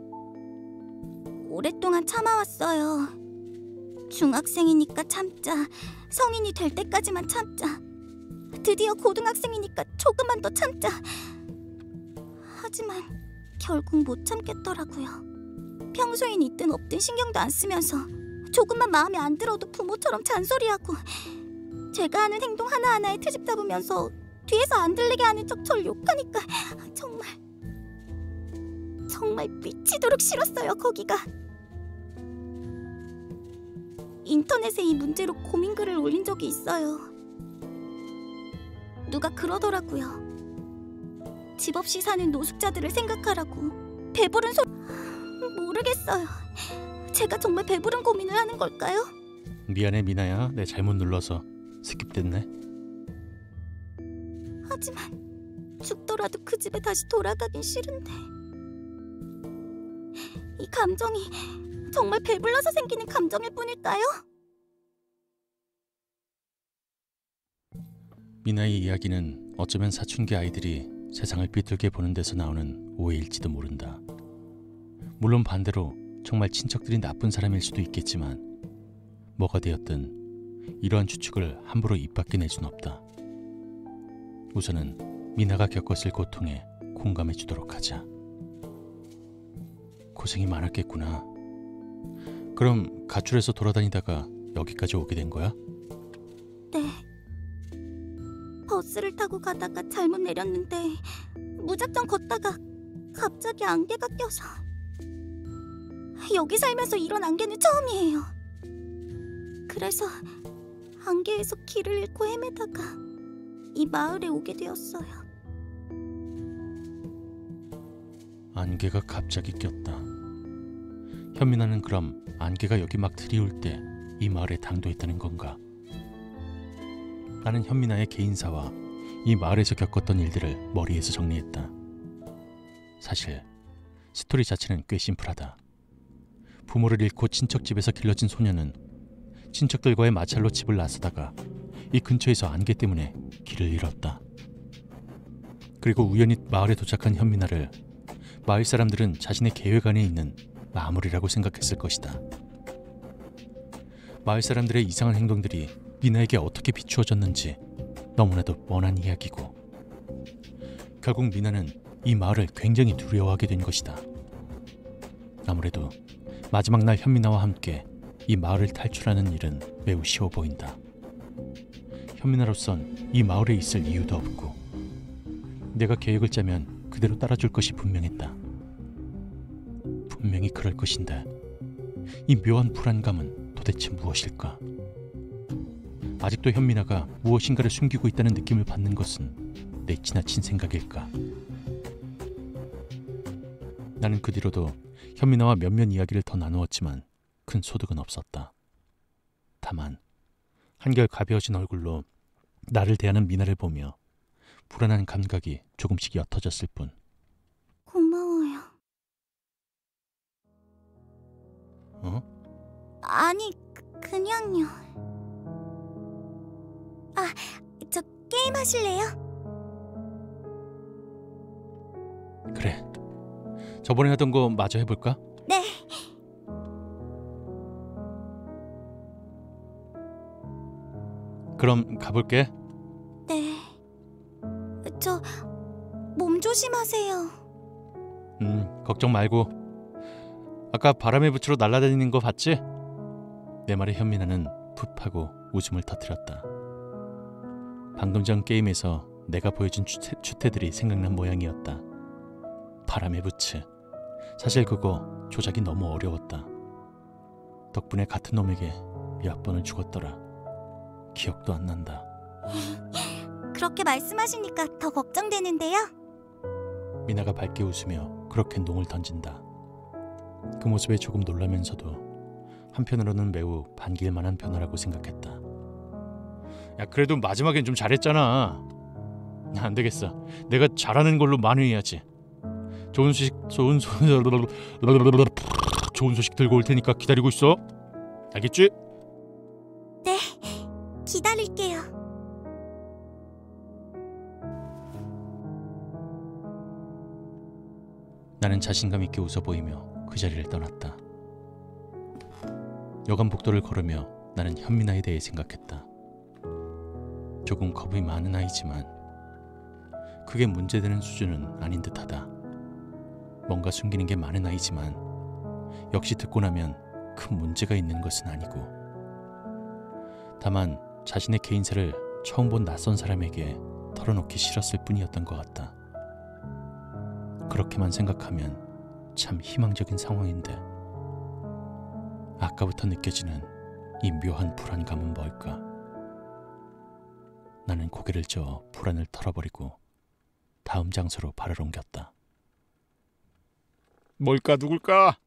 오랫동안 참아왔어요. 중학생이니까 참자, 성인이 될 때까지만 참자, 드디어 고등학생이니까 조금만 더 참자. 하지만 결국 못 참겠더라고요. 평소엔 있든 없든 신경도 안 쓰면서 조금만 마음에 안 들어도 부모처럼 잔소리하고 제가 하는 행동 하나하나에 트집 잡으면서 뒤에서 안 들리게 하는 척 절 욕하니까 정말 정말 미치도록 싫었어요. 거기가. 인터넷에 이 문제로 고민글을 올린 적이 있어요. 누가 그러더라고요. 집 없이 사는 노숙자들을 생각하라고. 배부른 소... 모르겠어요. 제가 정말 배부른 고민을 하는 걸까요? 미안해 미나야. 내 잘못 눌러서 스킵됐네. 하지만 죽더라도 그 집에 다시 돌아가긴 싫은데 이 감정이 정말 배불러서 생기는 감정일 뿐일까요? 미나의 이야기는 어쩌면 사춘기 아이들이 세상을 삐뚤게 보는 데서 나오는 오해일지도 모른다. 물론 반대로 정말 친척들이 나쁜 사람일 수도 있겠지만 뭐가 되었든 이러한 추측을 함부로 입 밖에 낼 순 없다. 우선은 미나가 겪었을 고통에 공감해 주도록 하자. 고생이 많았겠구나. 그럼 가출해서 돌아다니다가 여기까지 오게 된 거야? 네. 버스를 타고 가다가 잘못 내렸는데 무작정 걷다가 갑자기 안개가 껴서. 여기 살면서 이런 안개는 처음이에요. 그래서 안개에서 길을 잃고 헤매다가 이 마을에 오게 되었어요. 안개가 갑자기 꼈다. 현민아는 그럼 안개가 여기 막 들이올 때 이 마을에 당도했다는 건가? 나는 현민아의 개인사와 이 마을에서 겪었던 일들을 머리에서 정리했다. 사실 스토리 자체는 꽤 심플하다. 부모를 잃고 친척집에서 길러진 소녀는 친척들과의 마찰로 집을 나서다가 이 근처에서 안개 때문에 길을 잃었다. 그리고 우연히 마을에 도착한 현민아를 마을 사람들은 자신의 계획 안에 있는 마무리라고 생각했을 것이다. 마을 사람들의 이상한 행동들이 미나에게 어떻게 비추어졌는지 너무나도 뻔한 이야기고, 결국 미나는 이 마을을 굉장히 두려워하게 된 것이다. 아무래도 마지막 날 현민아와 함께 이 마을을 탈출하는 일은 매우 쉬워 보인다. 현민아로선 이 마을에 있을 이유도 없고 내가 계획을 짜면 그대로 따라줄 것이 분명했다. 분명히 그럴 것인데 이 묘한 불안감은 도대체 무엇일까? 아직도 현민아가 무엇인가를 숨기고 있다는 느낌을 받는 것은 내 지나친 생각일까? 나는 그 뒤로도 현민아와 몇몇 이야기를 더 나누었지만 큰 소득은 없었다. 다만 한결 가벼워진 얼굴로 나를 대하는 미나를 보며 불안한 감각이 조금씩 옅어졌을 뿐. 고마워요. 어? 아니, 그- 그냥요. 아, 저 게임 하실래요? 그래. 저번에 하던 거 마저 해볼까? 네. 그럼 가볼게. 네. 저 몸 조심하세요. 음, 걱정 말고. 아까 바람의 불으로 날아다니는 거 봤지? 내 말에 현민아는 푹하고 웃음을 터뜨렸다. 방금 전 게임에서 내가 보여준 추태, 추태들이 생각난 모양이었다. 바람의 부츠. 사실 그거 조작이 너무 어려웠다. 덕분에 같은 놈에게 몇 번을 죽었더라. 기억도 안 난다. 그렇게 말씀하시니까 더 걱정되는데요. 미나가 밝게 웃으며 그렇게 농을 던진다. 그 모습에 조금 놀라면서도 한편으로는 매우 반길 만한 변화라고 생각했다. 야, 그래도 마지막엔 좀 잘했잖아. 안 되겠어. 내가 잘하는 걸로 만회해야지. 좋은 소식, 좋은 소, 좋은 소식 들고 올 테니까 기다리고 있어. 알겠지? 네, 기다릴게요. 나는 자신감 있게 웃어 보이며 그 자리를 떠났다. 여간 복도를 걸으며 나는 현민아에 대해 생각했다. 조금 겁이 많은 아이지만 그게 문제되는 수준은 아닌 듯하다. 뭔가 숨기는 게 많은 아이지만 역시 듣고 나면 큰 문제가 있는 것은 아니고, 다만 자신의 개인사를 처음 본 낯선 사람에게 털어놓기 싫었을 뿐이었던 것 같다. 그렇게만 생각하면 참 희망적인 상황인데 아까부터 느껴지는 이 묘한 불안감은 뭘까? 나는 고개를 저어 불안을 털어버리고 다음 장소로 발을 옮겼다. 뭘까, 누굴까?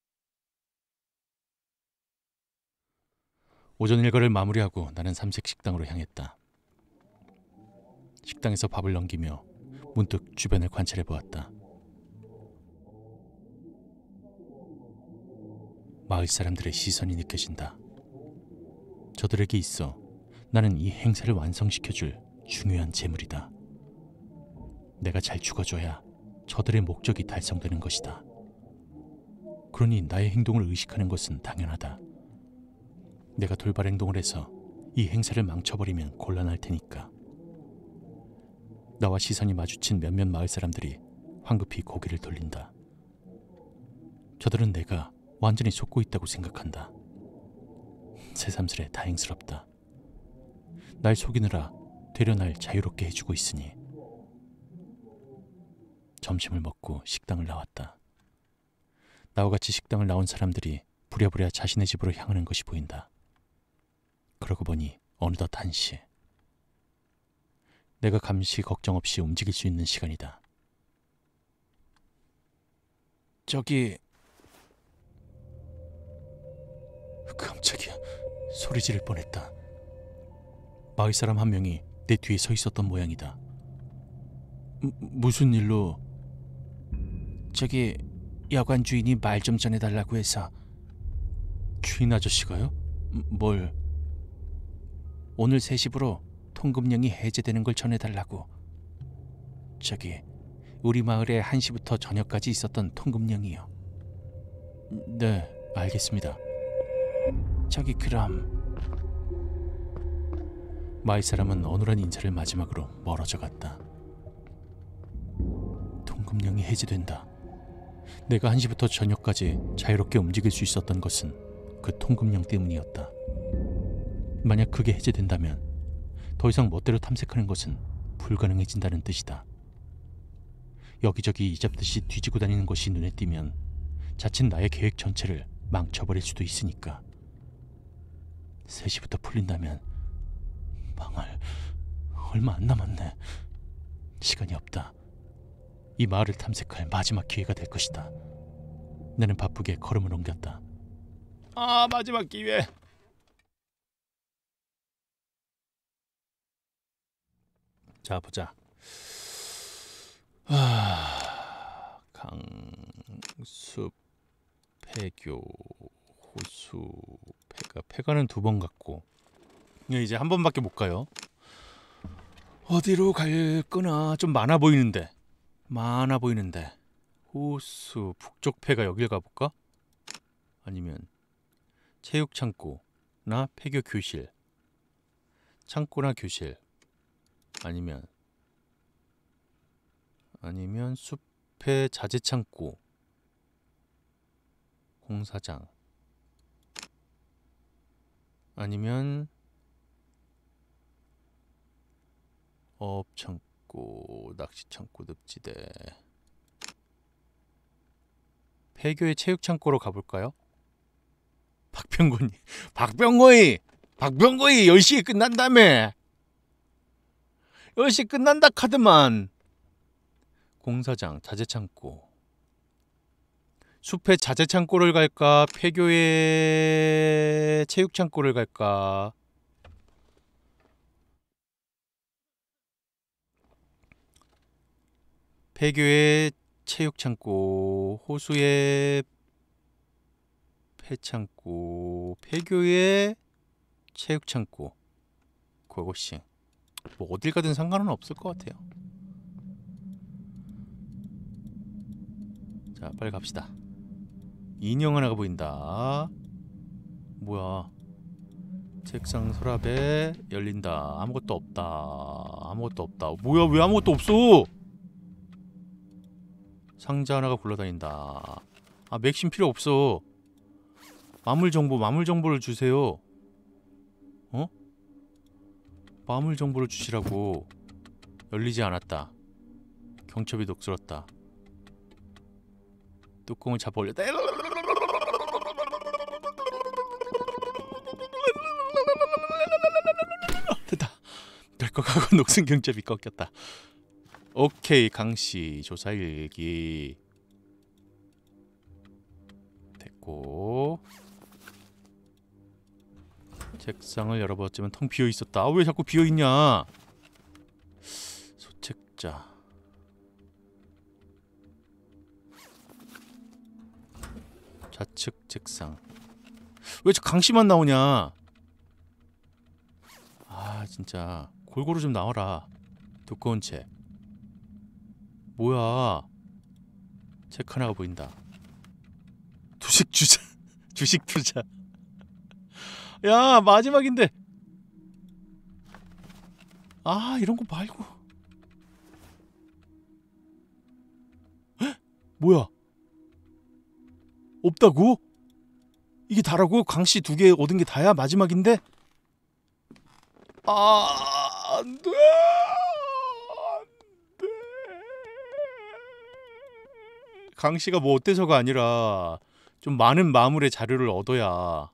오전 일과를 마무리하고 나는 삼색 식당으로 향했다. 식당에서 밥을 넘기며 문득 주변을 관찰해 보았다. 마을 사람들의 시선이 느껴진다. 저들에게 있어 나는 이 행사를 완성시켜줄 중요한 재물이다. 내가 잘 죽어줘야 저들의 목적이 달성되는 것이다. 그러니 나의 행동을 의식하는 것은 당연하다. 내가 돌발 행동을 해서 이 행사를 망쳐버리면 곤란할 테니까. 나와 시선이 마주친 몇몇 마을 사람들이 황급히 고개를 돌린다. 저들은 내가 완전히 속고 있다고 생각한다. 새삼스레 다행스럽다. 날 속이느라 되려 날 자유롭게 해주고 있으니. 점심을 먹고 식당을 나왔다. 나와 같이 식당을 나온 사람들이 부랴부랴 자신의 집으로 향하는 것이 보인다. 그러고 보니 어느덧 한 시. 내가 감시 걱정 없이 움직일 수 있는 시간이다. 저기... 깜짝이야. 소리 지를 뻔했다. 마을 사람 한 명이 내 뒤에 서 있었던 모양이다. 무, 무슨 일로? 저기 여관 주인이 말 좀 전해달라고 해서. 주인 아저씨가요? 뭘? 오늘 세 시부로 통금령이 해제되는 걸 전해달라고. 저기 우리 마을에 한 시부터 저녁까지 있었던 통금령이요. 네, 알겠습니다. 저기 그럼. 마을 사람은 어눌한 인사를 마지막으로 멀어져 갔다. 통금령이 해제된다. 내가 한 시부터 저녁까지 자유롭게 움직일 수 있었던 것은 그 통금령 때문이었다. 만약 그게 해제된다면 더 이상 멋대로 탐색하는 것은 불가능해진다는 뜻이다. 여기저기 이잡듯이 뒤지고 다니는 것이 눈에 띄면 자칫 나의 계획 전체를 망쳐버릴 수도 있으니까. 세 시부터 풀린다면 망할... 얼마 안 남았네. 시간이 없다. 이 마을을 탐색할 마지막 기회가 될 것이다. 나는 바쁘게 걸음을 옮겼다. 아, 마지막 기회. 자, 보자. 아, 강수, 폐교, 호수, 폐가. 폐가는 두 번 갔고 이제 한 번밖에 못 가요. 어디로 갈 거나. 좀 많아 보이는데. 많아 보이는데. 호수, 북쪽 폐가. 여길 가볼까? 아니면 체육창고나 폐교 교실. 창고나 교실. 아니면 아니면 숲의 자재창고, 공사장. 아니면 어업창고, 낚시창고, 늪지대. 폐교의 체육창고로 가볼까요? 박병곤이 박병고이 박병고이 열 시에 끝난다며. 열 시 끝난다 카드만. 공사장, 자재창고. 숲의 자재창고를 갈까? 폐교의 체육창고를 갈까? 폐교의 체육창고, 호수의 폐창고, 폐교의 체육창고. 그것이 뭐 어딜 가든 상관은 없을 것 같아요. 자, 빨리 갑시다. 인형 하나가 보인다. 뭐야? 책상 서랍에 열린다. 아무것도 없다. 아무것도 없다. 뭐야? 왜 아무것도 없어? 상자 하나가 굴러다닌다. 아, 맥심 필요 없어. 마물 정보, 마물 정보를 주세요. 어? 마물 정보를 주시라고. 열리지 않았다. 경첩이 녹슬었다. 뚜껑을 잡아 올렸다. 됐다. 될 것 같고 녹슨 경첩이 꺾였다. 오케이. 강씨 조사 일기 됐고, 책상을 열어보았지만 텅 비어 있었다. 아, 왜 자꾸 비어 있냐? 소책자. 좌측 책상. 왜 저 강씨만 나오냐? 아, 진짜 골고루 좀 나와라. 두꺼운 책. 뭐야? 책 하나가 보인다. 두 주식 주자. 주식 투자. 야, 마지막인데. 아, 이런 거 말고. 헉? 뭐야? 없다고? 이게 다라고? 강씨 두 개 얻은 게 다야? 마지막인데? 아, 안 돼. 안 돼. 강씨가 뭐 어때서가 아니라 좀 많은 마물의 자료를 얻어야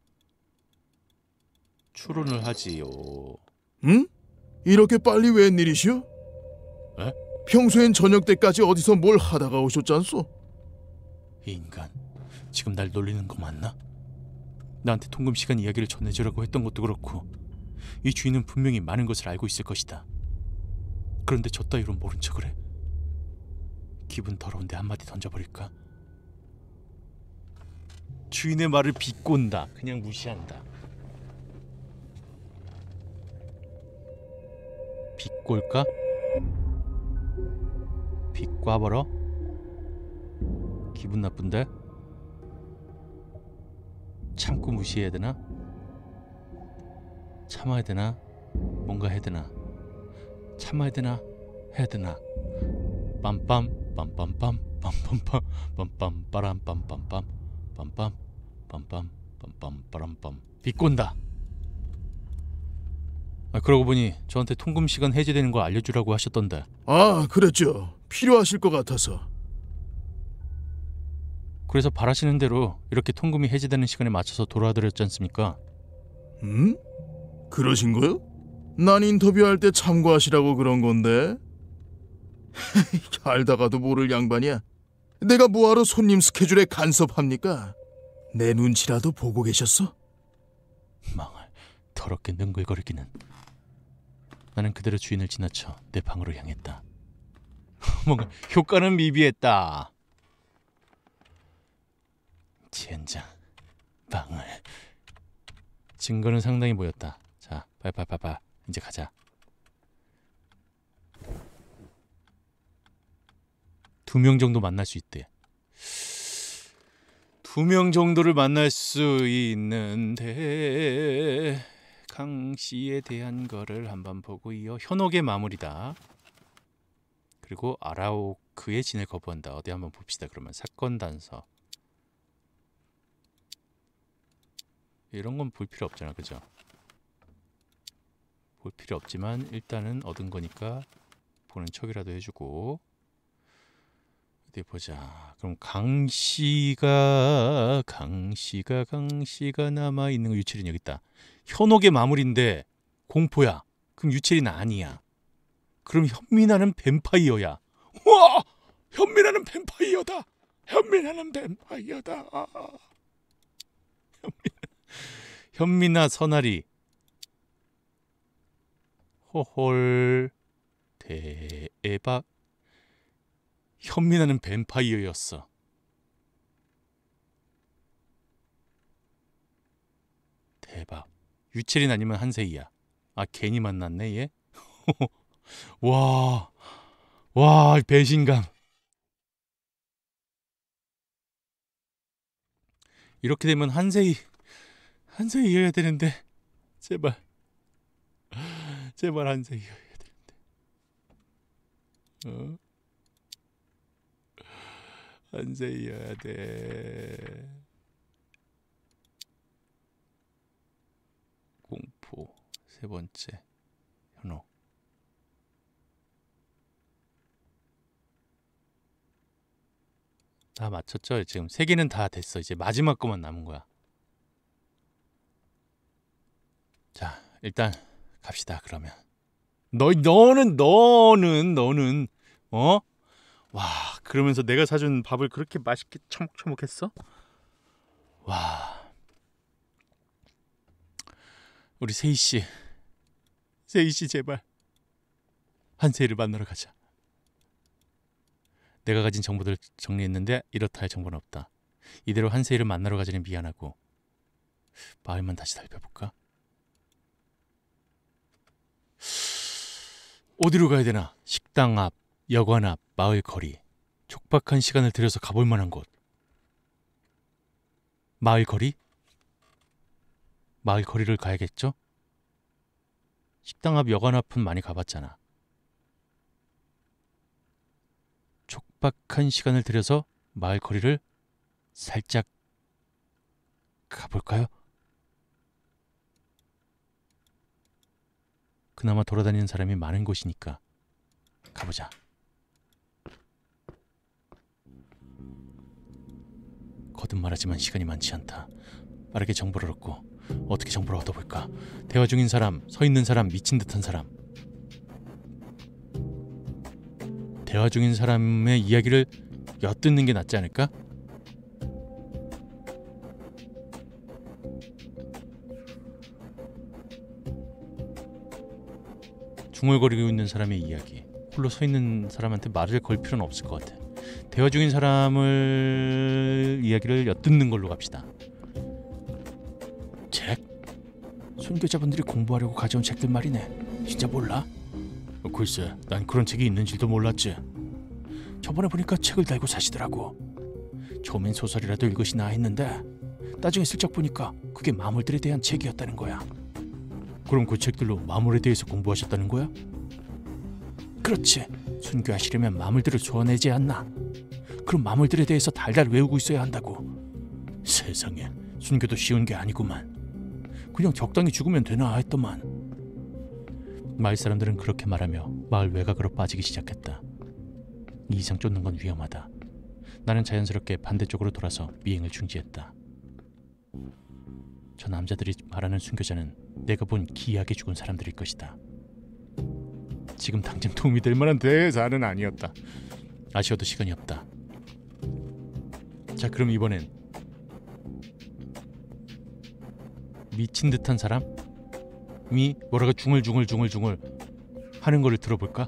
추론을 하지요. 응? 이렇게 빨리 웬일이시오? 에? 평소엔 저녁 때까지 어디서 뭘 하다가 오셨잖소? 이 인간 지금 날 놀리는 거 맞나? 나한테 통금 시간 이야기를 전해주라고 했던 것도 그렇고 이 주인은 분명히 많은 것을 알고 있을 것이다. 그런데 저 따위로 모른 척을 해? 기분 더러운데 한마디 던져버릴까? 주인의 말을 비꼰다. 그냥 무시한다. 비꼴까? 비꽈버려? 기분 나쁜데? 참고 무시해야 되나? 참아야 되나? 뭔가 해야 되나? 참아야 되나? 해야 되나? 빰빰 빰빰빰 빰빰빰 빰빰 빠람 빰빰빰 빰빰 빰빰 빰빰 빠람빰 비꼰다. 아, 그러고 보니 저한테 통금 시간 해제되는 거 알려주라고 하셨던데. 아, 그랬죠. 필요하실 것 같아서. 그래서 바라시는 대로 이렇게 통금이 해제되는 시간에 맞춰서 돌아드렸지 않습니까? 음? 그러신 거요? 난 인터뷰할 때 참고하시라고 그런 건데. 알다가도 모를 양반이야. 내가 뭐하러 손님 스케줄에 간섭합니까? 내 눈치라도 보고 계셨어? 망할, 더럽게 능글거리기는. 나는 그대로 주인을 지나쳐 내 방으로 향했다. 뭔가 효과는 미비했다. 젠장, 망할. 증거는 상당히 보였다. 자, 빨빨빨빨 이제 가자. 두 명 정도 만날 수 있대. 두 명 정도를 만날 수 있는데 강씨에 대한 거를 한번 보고 이어 현옥의 마무리다. 그리고 아라오크의 진을 거부한다. 어디 한번 봅시다. 그러면 사건 단서. 이런 건 볼 필요 없잖아, 그죠? 볼 필요 없지만 일단은 얻은 거니까 보는 척이라도 해주고. 어디 보자. 그럼 강씨가 강씨가 강씨가 남아 있는 거. 유채린 여기 있다. 현옥의 마무리인데 공포야. 그럼 유채린 아니야. 그럼 현민아는 뱀파이어야. 우와! 현민아는 뱀파이어다. 현민아는 뱀파이어다. 현민아, 현민아 선아리. 호홀 대박. 현민아는 뱀파이어였어. 대박. 유채린 아니면 한세희야. 아, 괜히 만났네 얘. 와, 와, 배신감. 이렇게 되면 한세희, 한세희여야 되는데 제발, 제발 한세희여야 되는데. 어? 한세희여야 돼. 공포 세 번째 현옥. 다 맞췄죠? 지금 세 개는 다 됐어. 이제 마지막 거만 남은 거야. 자, 일단 갑시다. 그러면 너 너는 너는 너는 어? 와, 그러면서 내가 사준 밥을 그렇게 맛있게 처먹처먹했어? 와, 우리 세희 씨, 세희 씨 제발 한세희를 만나러 가자. 내가 가진 정보들 정리했는데 이렇다 할 정보는 없다. 이대로 한세희를 만나러 가자니 미안하고. 마을만 다시 살펴볼까? 어디로 가야 되나? 식당 앞, 여관 앞, 마을 거리. 촉박한 시간을 들여서 가볼 만한 곳. 마을 거리? 마을 거리를 가야겠죠? 식당 앞 여관 앞은 많이 가봤잖아. 촉박한 시간을 들여서 마을 거리를 살짝 가볼까요? 그나마 돌아다니는 사람이 많은 곳이니까 가보자. 거듭 말하지만 시간이 많지 않다. 빠르게 정보를 얻고 어떻게 정보를 얻어볼까? 대화 중인 사람, 서 있는 사람, 미친 듯한 사람. 대화 중인 사람의 이야기를 엿듣는 게 낫지 않을까? 중얼거리고 있는 사람의 이야기. 홀로 서 있는 사람한테 말을 걸 필요는 없을 것 같아. 대화 중인 사람을 이야기를 엿듣는 걸로 갑시다. 책? 순교자분들이 공부하려고 가져온 책들 말이네. 진짜 몰라? 어, 글쎄, 난 그런 책이 있는 줄도 몰랐지. 저번에 보니까 책을 달고 사시더라고. 처음엔 소설이라도 읽으시나 했는데 나중에 슬쩍 보니까 그게 마물들에 대한 책이었다는 거야. 그럼 그 책들로 마물에 대해서 공부하셨다는 거야? 그렇지. 순교하시려면 마물들을 소환하지 않나? 그럼 마물들에 대해서 달달 외우고 있어야 한다고. 세상에, 순교도 쉬운 게 아니구만. 그냥 적당히 죽으면 되나 했더만. 마을 사람들은 그렇게 말하며 마을 외곽으로 빠지기 시작했다. 이 이상 쫓는 건 위험하다. 나는 자연스럽게 반대쪽으로 돌아서 미행을 중지했다. 저 남자들이 말하는 순교자는 내가 본 기이하게 죽은 사람들일 것이다. 지금 당장 도움이 될 만한 대사는 아니었다. 아쉬워도 시간이 없다. 자, 그럼 이번엔 미친 듯한 사람이 뭐라고 중얼중얼중얼중얼 하는 거를 들어볼까?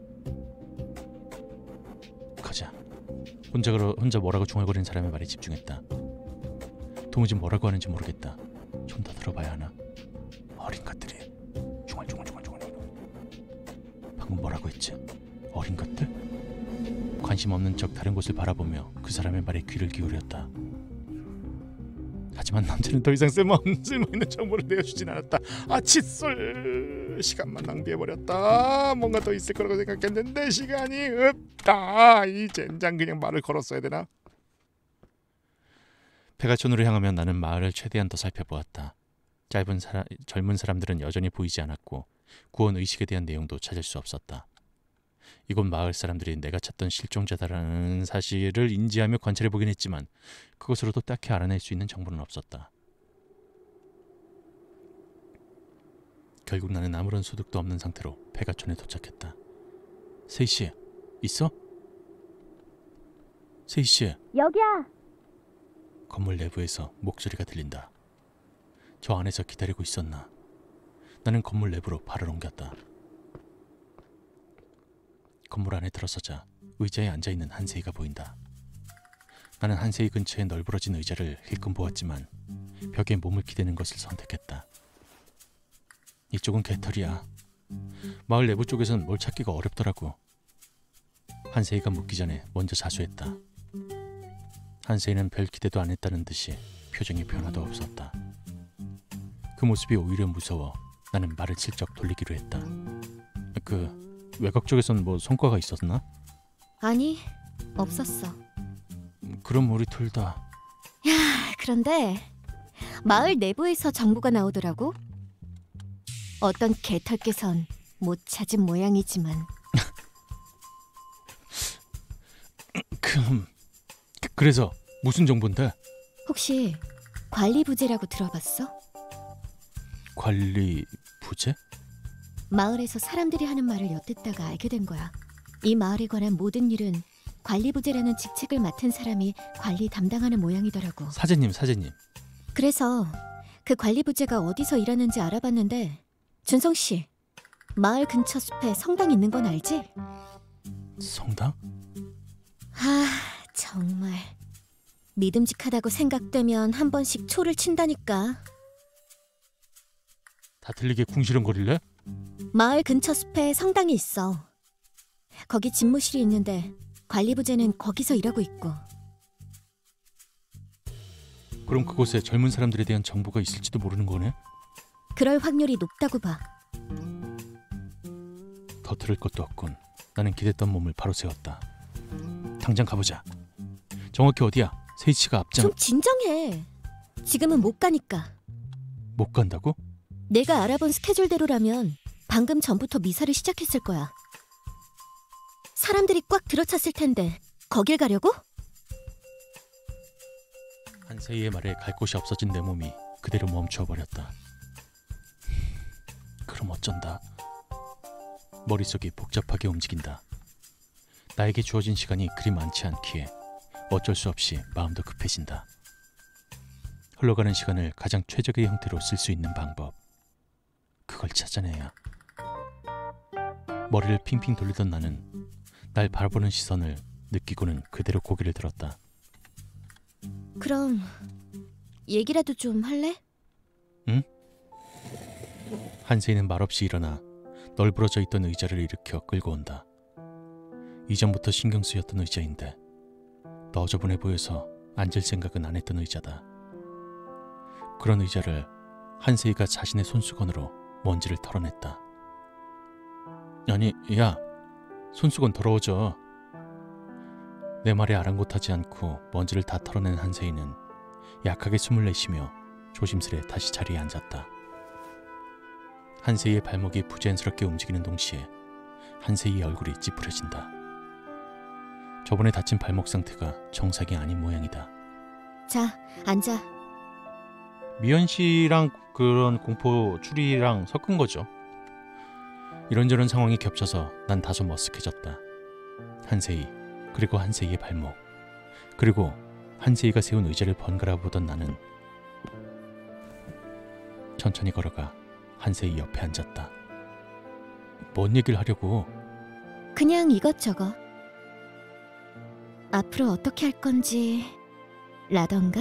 가자. 혼자, 혼자 뭐라고 중얼거리는 사람의 말에 집중했다. 도무지 뭐라고 하는지 모르겠다. 좀 더 들어봐야 하나? 어린 것들이 중얼중얼중얼중얼. 방금 뭐라고 했지? 어린 것들? 관심 없는 척 다른 곳을 바라보며 그 사람의 말에 귀를 기울였다. 하지만 남자는 더 이상 쓸모없는, 쓸모있는 정보를 내어주진 않았다. 아, 칫솔! 시간만 낭비해버렸다. 뭔가 더 있을 거라고 생각했는데 시간이 없다. 이 젠장, 그냥 말을 걸었어야 되나? 페가촌으로 향하며 나는 마을을 최대한 더 살펴보았다. 짧은 사라, 젊은 사람들은 여전히 보이지 않았고 구원 의식에 대한 내용도 찾을 수 없었다. 이곳 마을 사람들이 내가 찾던 실종자다라는 사실을 인지하며 관찰해보긴 했지만 그것으로도 딱히 알아낼 수 있는 정보는 없었다. 결국 나는 아무런 소득도 없는 상태로 페가촌에 도착했다. 세이씨, 있어? 세이씨. 여기야. 건물 내부에서 목소리가 들린다. 저 안에서 기다리고 있었나? 나는 건물 내부로 발을 옮겼다. 건물 안에 들어서자 의자에 앉아있는 한세이가 보인다. 나는 한세이 근처에 널브러진 의자를 힐끔 보았지만 벽에 몸을 기대는 것을 선택했다. 이쪽은 개털이야. 마을 내부 쪽에선 뭘 찾기가 어렵더라고. 한세이가 묻기 전에 먼저 자수했다. 한세이는 별 기대도 안 했다는 듯이 표정이 변화도 없었다. 그 모습이 오히려 무서워 나는 말을 슬쩍 돌리기로 했다. 그 외곽 쪽에선 뭐 성과가 있었나? 아니, 없었어. 그럼 우리 둘 다. 야, 그런데 마을 내부에서 정보가 나오더라고. 어떤 개털께선 못 찾은 모양이지만. 그, 그래서 무슨 정보인데? 혹시 관리 부재라고 들어봤어? 관리 부재? 마을에서 사람들이 하는 말을 엿듣다가 알게 된 거야. 이 마을에 관한 모든 일은 관리 부재라는 직책을 맡은 사람이 관리 담당하는 모양이더라고. 사제님, 사제님. 그래서 그 관리 부재가 어디서 일하는지 알아봤는데, 준성 씨, 마을 근처 숲에 성당 있는 건 알지? 성당? 아, 정말 믿음직하다고 생각되면 한 번씩 초를 친다니까. 다 들리게 궁시렁거릴래? 마을 근처 숲에 성당이 있어. 거기 집무실이 있는데 관리 부재는 거기서 일하고 있고. 그럼 그곳에 젊은 사람들에 대한 정보가 있을지도 모르는 거네? 그럴 확률이 높다고 봐. 더 들을 것도 없군. 나는 기댔던 몸을 바로 세웠다. 당장 가보자. 정확히 어디야? 세이치가 앞장... 좀 진정해. 지금은 못 가니까. 못 간다고? 내가 알아본 스케줄대로라면 방금 전부터 미사를 시작했을 거야. 사람들이 꽉 들어찼을 텐데 거길 가려고? 한세희의 말에 갈 곳이 없어진 내 몸이 그대로 멈추어버렸다. 그럼 어쩐다. 머릿속이 복잡하게 움직인다. 나에게 주어진 시간이 그리 많지 않기에 어쩔 수 없이 마음도 급해진다. 흘러가는 시간을 가장 최적의 형태로 쓸 수 있는 방법, 그걸 찾아내야. 머리를 핑핑 돌리던 나는 날 바라보는 시선을 느끼고는 그대로 고개를 들었다. 그럼 얘기라도 좀 할래? 응? 한세희는 말없이 일어나 널브러져 있던 의자를 일으켜 끌고 온다. 이전부터 신경 쓰였던 의자인데 너저분해 보여서 앉을 생각은 안 했던 의자다. 그런 의자를 한세희가 자신의 손수건으로 먼지를 털어냈다. 아니, 야, 손수건 더러워져. 내 말에 아랑곳하지 않고 먼지를 다 털어낸 한세희는 약하게 숨을 내쉬며 조심스레 다시 자리에 앉았다. 한세희의 발목이 부자연스럽게 움직이는 동시에 한세희의 얼굴이 찌푸려진다. 저번에 다친 발목 상태가 정상이 아닌 모양이다. 자, 앉아. 미연 씨랑 그런 공포 추리랑 섞은 거죠. 이런저런 상황이 겹쳐서 난 다소 머쓱해졌다. 한세희, 그리고 한세희의 발목, 그리고 한세희가 세운 의자를 번갈아 보던 나는 천천히 걸어가 한세희 옆에 앉았다. 뭔 얘기를 하려고? 그냥 이것저것. 앞으로 어떻게 할 건지 라던가?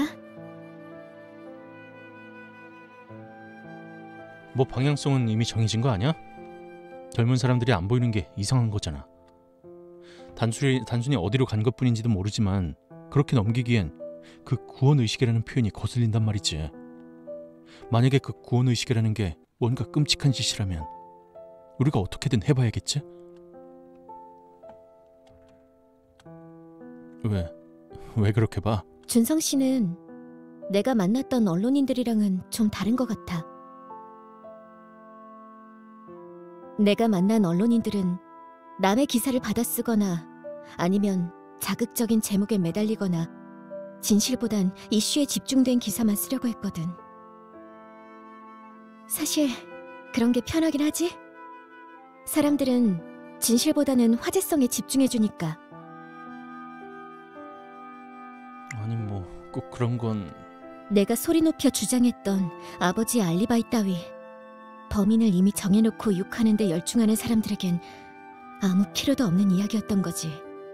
뭐 방향성은 이미 정해진 거 아니야? 젊은 사람들이 안 보이는 게 이상한 거잖아. 단순히, 단순히 어디로 간 것뿐인지도 모르지만 그렇게 넘기기엔 그 구원의식이라는 표현이 거슬린단 말이지. 만약에 그 구원의식이라는 게 뭔가 끔찍한 짓이라면 우리가 어떻게든 해봐야겠지? 왜? 왜 그렇게 봐? 준성 씨는 내가 만났던 언론인들이랑은 좀 다른 것 같아. 내가 만난 언론인들은 남의 기사를 받아쓰거나 아니면 자극적인 제목에 매달리거나 진실보단 이슈에 집중된 기사만 쓰려고 했거든. 사실 그런 게 편하긴 하지? 사람들은 진실보다는 화제성에 집중해주니까. 아니 뭐 꼭 그런 건... 내가 소리 높여 주장했던 아버지의 알리바이 따위, 범인을 이미 정해놓고 욕하는 데 열중하는 사람들에겐 아무 필요도 없는 이야기였던 거지.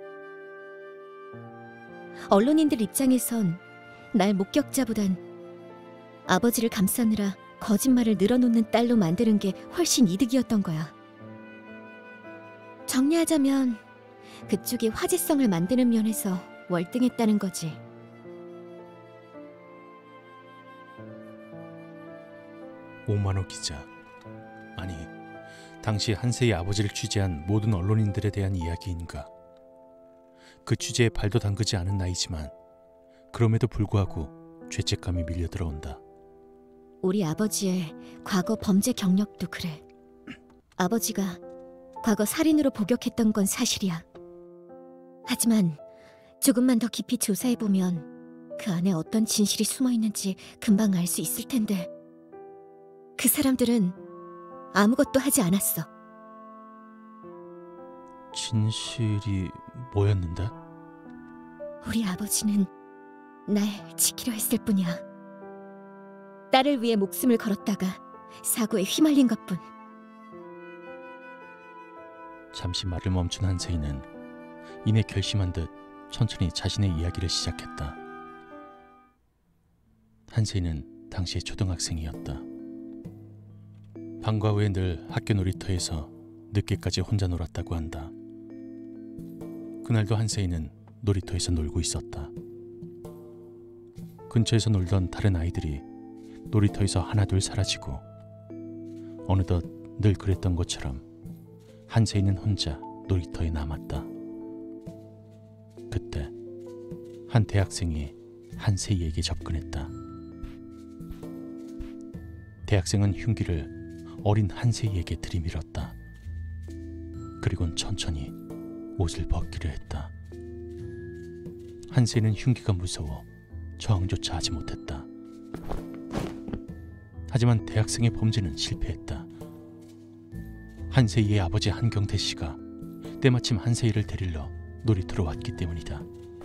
언론인들 입장에선 날 목격자보단 아버지를 감싸느라 거짓말을 늘어놓는 딸로 만드는 게 훨씬 이득이었던 거야. 정리하자면 그쪽이 화제성을 만드는 면에서 월등했다는 거지. 오만호 기자, 아니 당시 한세희 아버지를 취재한 모든 언론인들에 대한 이야기인가. 그 취재에 발도 담그지 않은 나이지만 그럼에도 불구하고 죄책감이 밀려 들어온다. 우리 아버지의 과거 범죄 경력도 그래. 아버지가 과거 살인으로 복역했던 건 사실이야. 하지만 조금만 더 깊이 조사해보면 그 안에 어떤 진실이 숨어있는지 금방 알 수 있을 텐데, 그 사람들은 아무것도 하지 않았어. 진실이 뭐였는데? 우리 아버지는 날 지키려 했을 뿐이야. 딸을 위해 목숨을 걸었다가 사고에 휘말린 것뿐. 잠시 말을 멈춘 한세희는 이내 결심한 듯 천천히 자신의 이야기를 시작했다. 한세희는 당시에 초등학생이었다. 방과 후에 늘 학교 놀이터에서 늦게까지 혼자 놀았다고 한다. 그날도 한세희는 놀이터에서 놀고 있었다. 근처에서 놀던 다른 아이들이 놀이터에서 하나둘 사라지고 어느덧 늘 그랬던 것처럼 한세이는 혼자 놀이터에 남았다. 그때 한 대학생이 한세이에게 접근했다. 대학생은 흉기를 어린 한세이에게 들이밀었다. 그리곤 천천히 옷을 벗기려 했다. 한세이는 흉기가 무서워 저항조차 하지 못했다. 하지만 대학생의 범죄는 실패했다. 한세이의 아버지 한경태 씨가 때마침 한세이를 데리러 놀이터로 왔기 때문이다.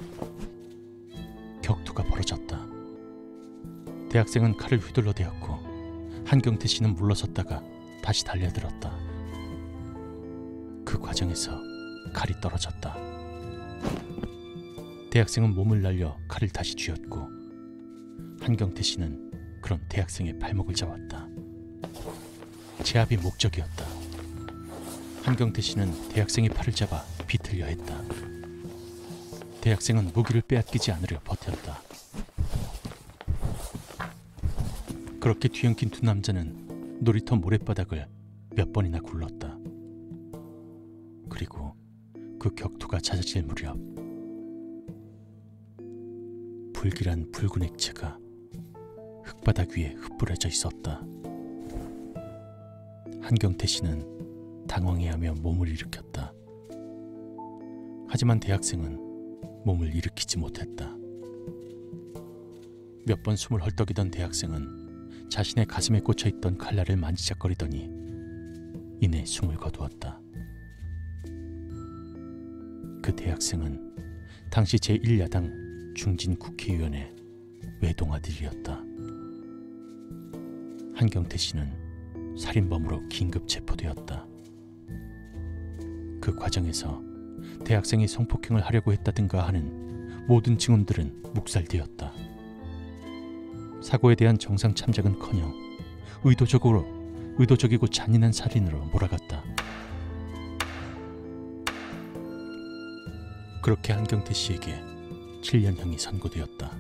격투가 벌어졌다. 대학생은 칼을 휘둘러 대었고 한경태 씨는 물러섰다가 다시 달려들었다. 그 과정에서 칼이 떨어졌다. 대학생은 몸을 날려 칼을 다시 쥐었고 한경태 씨는 그런 대학생의 발목을 잡았다. 제압이 목적이었다. 한경태 씨는 대학생의 팔을 잡아 비틀려 했다. 대학생은 무기를 빼앗기지 않으려 버텼다. 그렇게 뒤엉킨 두 남자는 놀이터 모랫바닥을 몇 번이나 굴렀다. 그리고 그 격투가 잦아질 무렵 불길한 붉은 액체가 흙바닥 위에 흩뿌려져 있었다. 한경태 씨는 당황해하며 몸을 일으켰다. 하지만 대학생은 몸을 일으키지 못했다. 몇 번 숨을 헐떡이던 대학생은 자신의 가슴에 꽂혀있던 칼날을 만지작거리더니 이내 숨을 거두었다. 그 대학생은 당시 제일 야당 중진 국회의원의 외동아들이었다. 한경태 씨는 살인범으로 긴급 체포되었다. 그 과정에서 대학생이 성폭행을 하려고 했다든가 하는 모든 증언들은 묵살되었다. 사고에 대한 정상 참작은커녕 의도적으로 의도적이고 잔인한 살인으로 몰아갔다. 그렇게 한경태 씨에게 칠 년형이 선고되었다.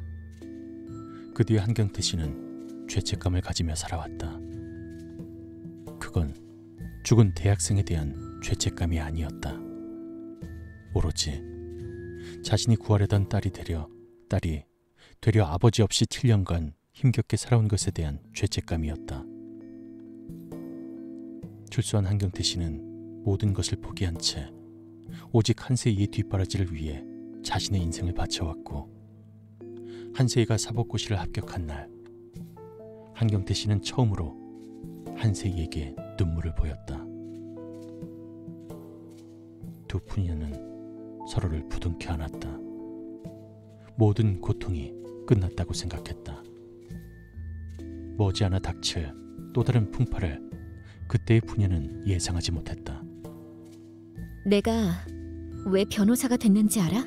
그 뒤에 한경태 씨는 죄책감을 가지며 살아왔다. 그건 죽은 대학생에 대한 죄책감이 아니었다. 오로지 자신이 구하려던 딸이 되려 딸이 되려 아버지 없이 칠 년간 힘겹게 살아온 것에 대한 죄책감이었다. 출소한 한경태 씨는 모든 것을 포기한 채 오직 한세이의 뒷바라지를 위해 자신의 인생을 바쳐왔고, 한세이가 사법고시를 합격한 날 한경태 씨는 처음으로 한세이에게 눈물을 보였다. 두 부녀는 서로를 부둥켜 안았다. 모든 고통이 끝났다고 생각했다. 머지않아 닥칠 또 다른 풍파를 그때의 부녀는 예상하지 못했다. 내가 왜 변호사가 됐는지 알아?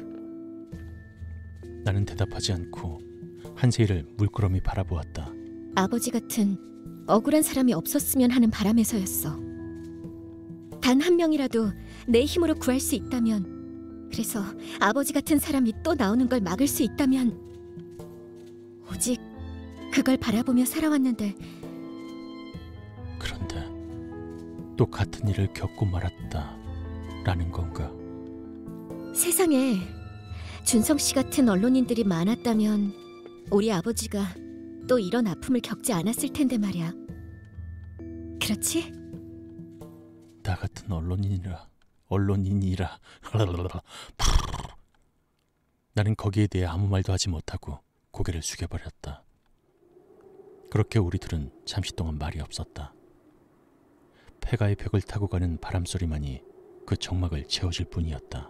나는 대답하지 않고 한세이를 물끄러미 바라보았다. 아버지 같은 억울한 사람이 없었으면 하는 바람에서였어. 단 한 명이라도 내 힘으로 구할 수 있다면, 그래서 아버지 같은 사람이 또 나오는 걸 막을 수 있다면, 오직 그걸 바라보며 살아왔는데. 그런데 또 같은 일을 겪고 말았다 라는 건가? 세상에 준성 씨 같은 언론인들이 많았다면 우리 아버지가 또 이런 아픔을 겪지 않았을 텐데 말이야. 그렇지? 나 같은 언론인이라 언론인이라 나는 거기에 대해 아무 말도 하지 못하고 고개를 숙여버렸다. 그렇게 우리들은 잠시 동안 말이 없었다. 폐가의 벽을 타고 가는 바람소리만이 그 정막을 채워줄 뿐이었다.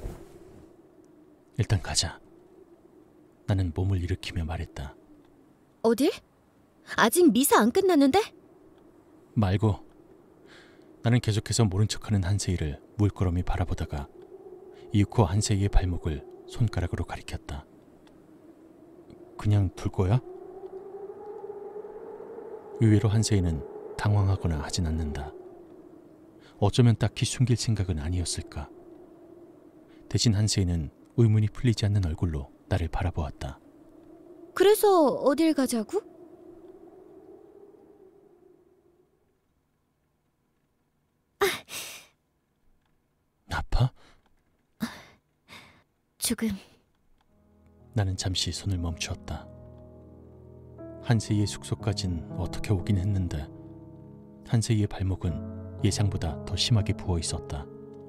일단 가자. 나는 몸을 일으키며 말했다. 어딜? 아직 미사 안 끝났는데? 말고. 나는 계속해서 모른 척하는 한세이를 물끄러미 바라보다가 이윽고 한세이의 발목을 손가락으로 가리켰다. 그냥 둘 거야? 의외로 한세이는 당황하거나 하진 않는다. 어쩌면 딱히 숨길 생각은 아니었을까. 대신 한세이는 의문이 풀리지 않는 얼굴로 나를 바라보았다. 그래서 어딜 가자고? 아파? 조금. 나는 잠시 손을 멈추었다. 한세희의 숙소까진 어떻게 오긴 했는데 한세희의 발목은 예상보다 더 심하게 부어 있었다.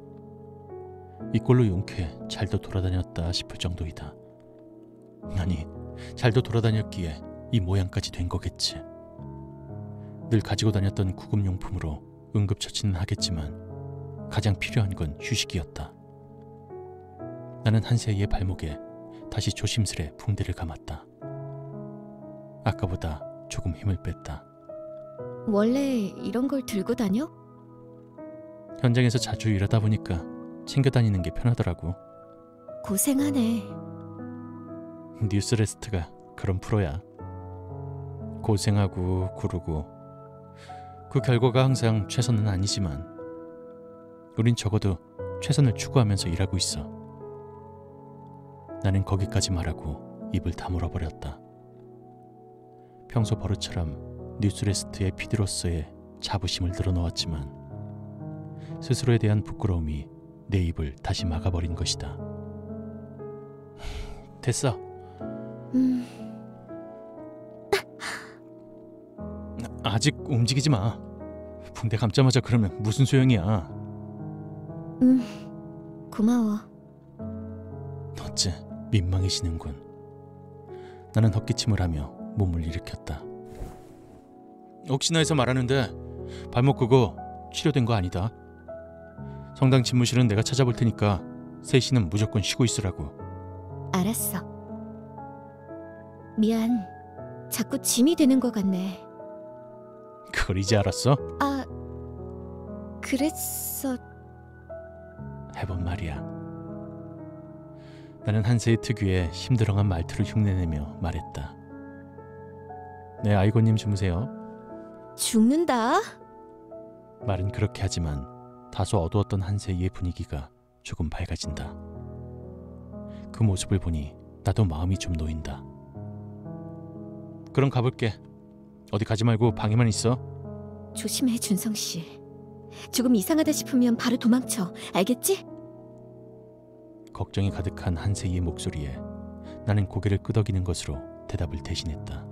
이꼴로 용케 잘도 돌아다녔다 싶을 정도이다. 아니, 잘도 돌아다녔기에 이 모양까지 된 거겠지. 늘 가지고 다녔던 구급용품으로 응급처치는 하겠지만 가장 필요한 건 휴식이었다. 나는 한세희의 발목에 다시 조심스레 붕대를 감았다. 아까보다 조금 힘을 뺐다. 원래 이런 걸 들고 다녀? 현장에서 자주 일하다 보니까 챙겨 다니는 게 편하더라고. 고생하네. 뉴스레스트가 그런 프로야. 고생하고 구르고 그 결과가 항상 최선은 아니지만 우린 적어도 최선을 추구하면서 일하고 있어. 나는 거기까지 말하고 입을 다물어버렸다. 평소 버릇처럼 뉴스레스트의 피디로서의 자부심을 늘어놓았지만 스스로에 대한 부끄러움이 내 입을 다시 막아버린 것이다. 됐어. 음, 아직 움직이지 마. 붕대 감자마자 그러면 무슨 소용이야. 음, 고마워. 어째 민망해지는군. 나는 헛기침을 하며 몸을 일으켰다. 혹시나 해서 말하는데 발목 그거 치료된 거 아니다. 성당 집무실은 내가 찾아볼 테니까 세 씨는 무조건 쉬고 있으라고. 알았어. 미안. 자꾸 짐이 되는 것 같네. 그걸 이제 알았어? 아, 그랬어. 해본 말이야. 나는 한세의 특유의 힘들어한 말투를 흉내내며 말했다. 네, 아이고님 주무세요. 죽는다. 말은 그렇게 하지만 다소 어두웠던 한세의 분위기가 조금 밝아진다. 그 모습을 보니 나도 마음이 좀 놓인다. 그럼 가볼게. 어디 가지 말고 방에만 있어. 조심해, 준성 씨. 조금 이상하다 싶으면 바로 도망쳐. 알겠지? 걱정이 가득한 한세희의 목소리에 나는 고개를 끄덕이는 것으로 대답을 대신했다.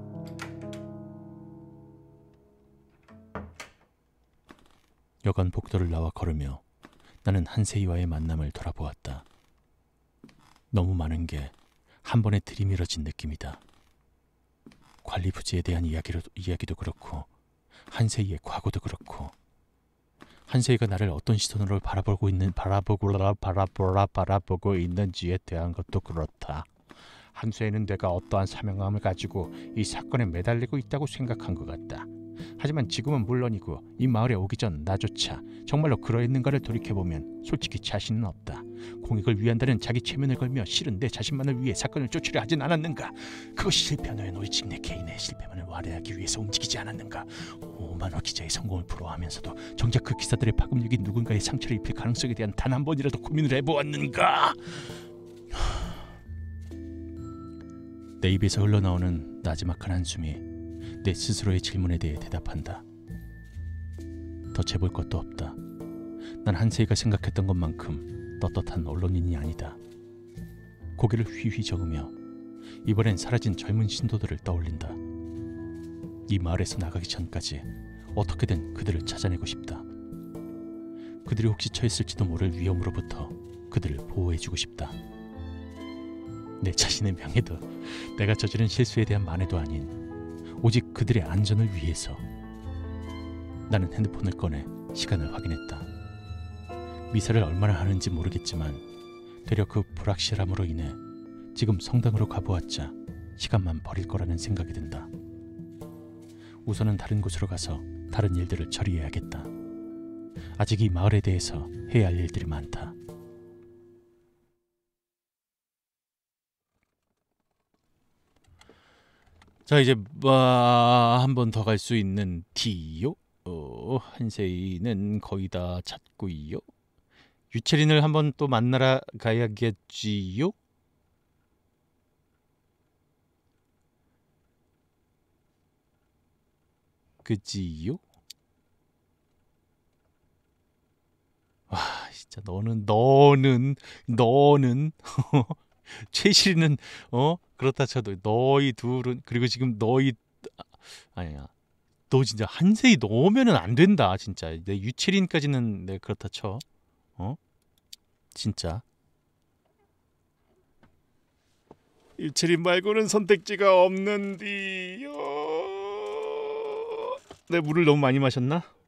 여관 복도를 나와 걸으며 나는 한세희와의 만남을 돌아보았다. 너무 많은 게 한 번에 들이밀어진 느낌이다. 관리 부지에 대한 이야기로, 이야기도 그렇고 한세희의 과거도 그렇고 한세희가 나를 어떤 시선으로 바라보고 있는 바라보고 바라보라 바라보고 있는지에 대한 것도 그렇다. 한세희는 내가 어떠한 사명감을 가지고 이 사건에 매달리고 있다고 생각한 것 같다. 하지만 지금은 물론이고 이 마을에 오기 전 나조차 정말로 그러했는가를 돌이켜보면 솔직히 자신은 없다. 공익을 위한다는 자기 체면을 걸며 실은 내 자신만을 위해 사건을 쫓으려 하진 않았는가. 그것이 실패한 후엔 오직 내 개인의 실패만을 와해하기 위해서 움직이지 않았는가. 오만호 기자의 성공을 부러워하면서도 정작 그 기사들의 파급력이 누군가의 상처를 입힐 가능성에 대한 단 한 번이라도 고민을 해보았는가. 내 입에서 흘러나오는 나지막한 한숨이 내 스스로의 질문에 대해 대답한다. 더 재볼 것도 없다. 난 한세희가 생각했던 것만큼 떳떳한 언론인이 아니다. 고개를 휘휘 저으며 이번엔 사라진 젊은 신도들을 떠올린다. 이 마을에서 나가기 전까지 어떻게든 그들을 찾아내고 싶다. 그들이 혹시 처했을지도 모를 위험으로부터 그들을 보호해주고 싶다. 내 자신의 명예도 내가 저지른 실수에 대한 만회도 아닌 오직 그들의 안전을 위해서. 나는 핸드폰을 꺼내 시간을 확인했다. 미사를 얼마나 하는지 모르겠지만 되려 그 불확실함으로 인해 지금 성당으로 가보았자 시간만 버릴 거라는 생각이 든다. 우선은 다른 곳으로 가서 다른 일들을 처리해야겠다. 아직 이 마을에 대해서 해야 할 일들이 많다. 자, 이제 뭐 한 번 더 갈 수 있는 D요. 어, 한세희는 거의 다 찾고요. 유채린을 한번 또 만나러 가야겠지요. 그지요? 와 진짜 너는 너는 너는 최실이는 어 그렇다 쳐도 너희 둘은 그리고 지금 너희 아, 아니야 너 진짜 한세이 넣으면은 안 된다 진짜 내 유채린까지는 내 그렇다 쳐 어 진짜 유채린 말고는 선택지가 없는디요. 내 물을 너무 많이 마셨나?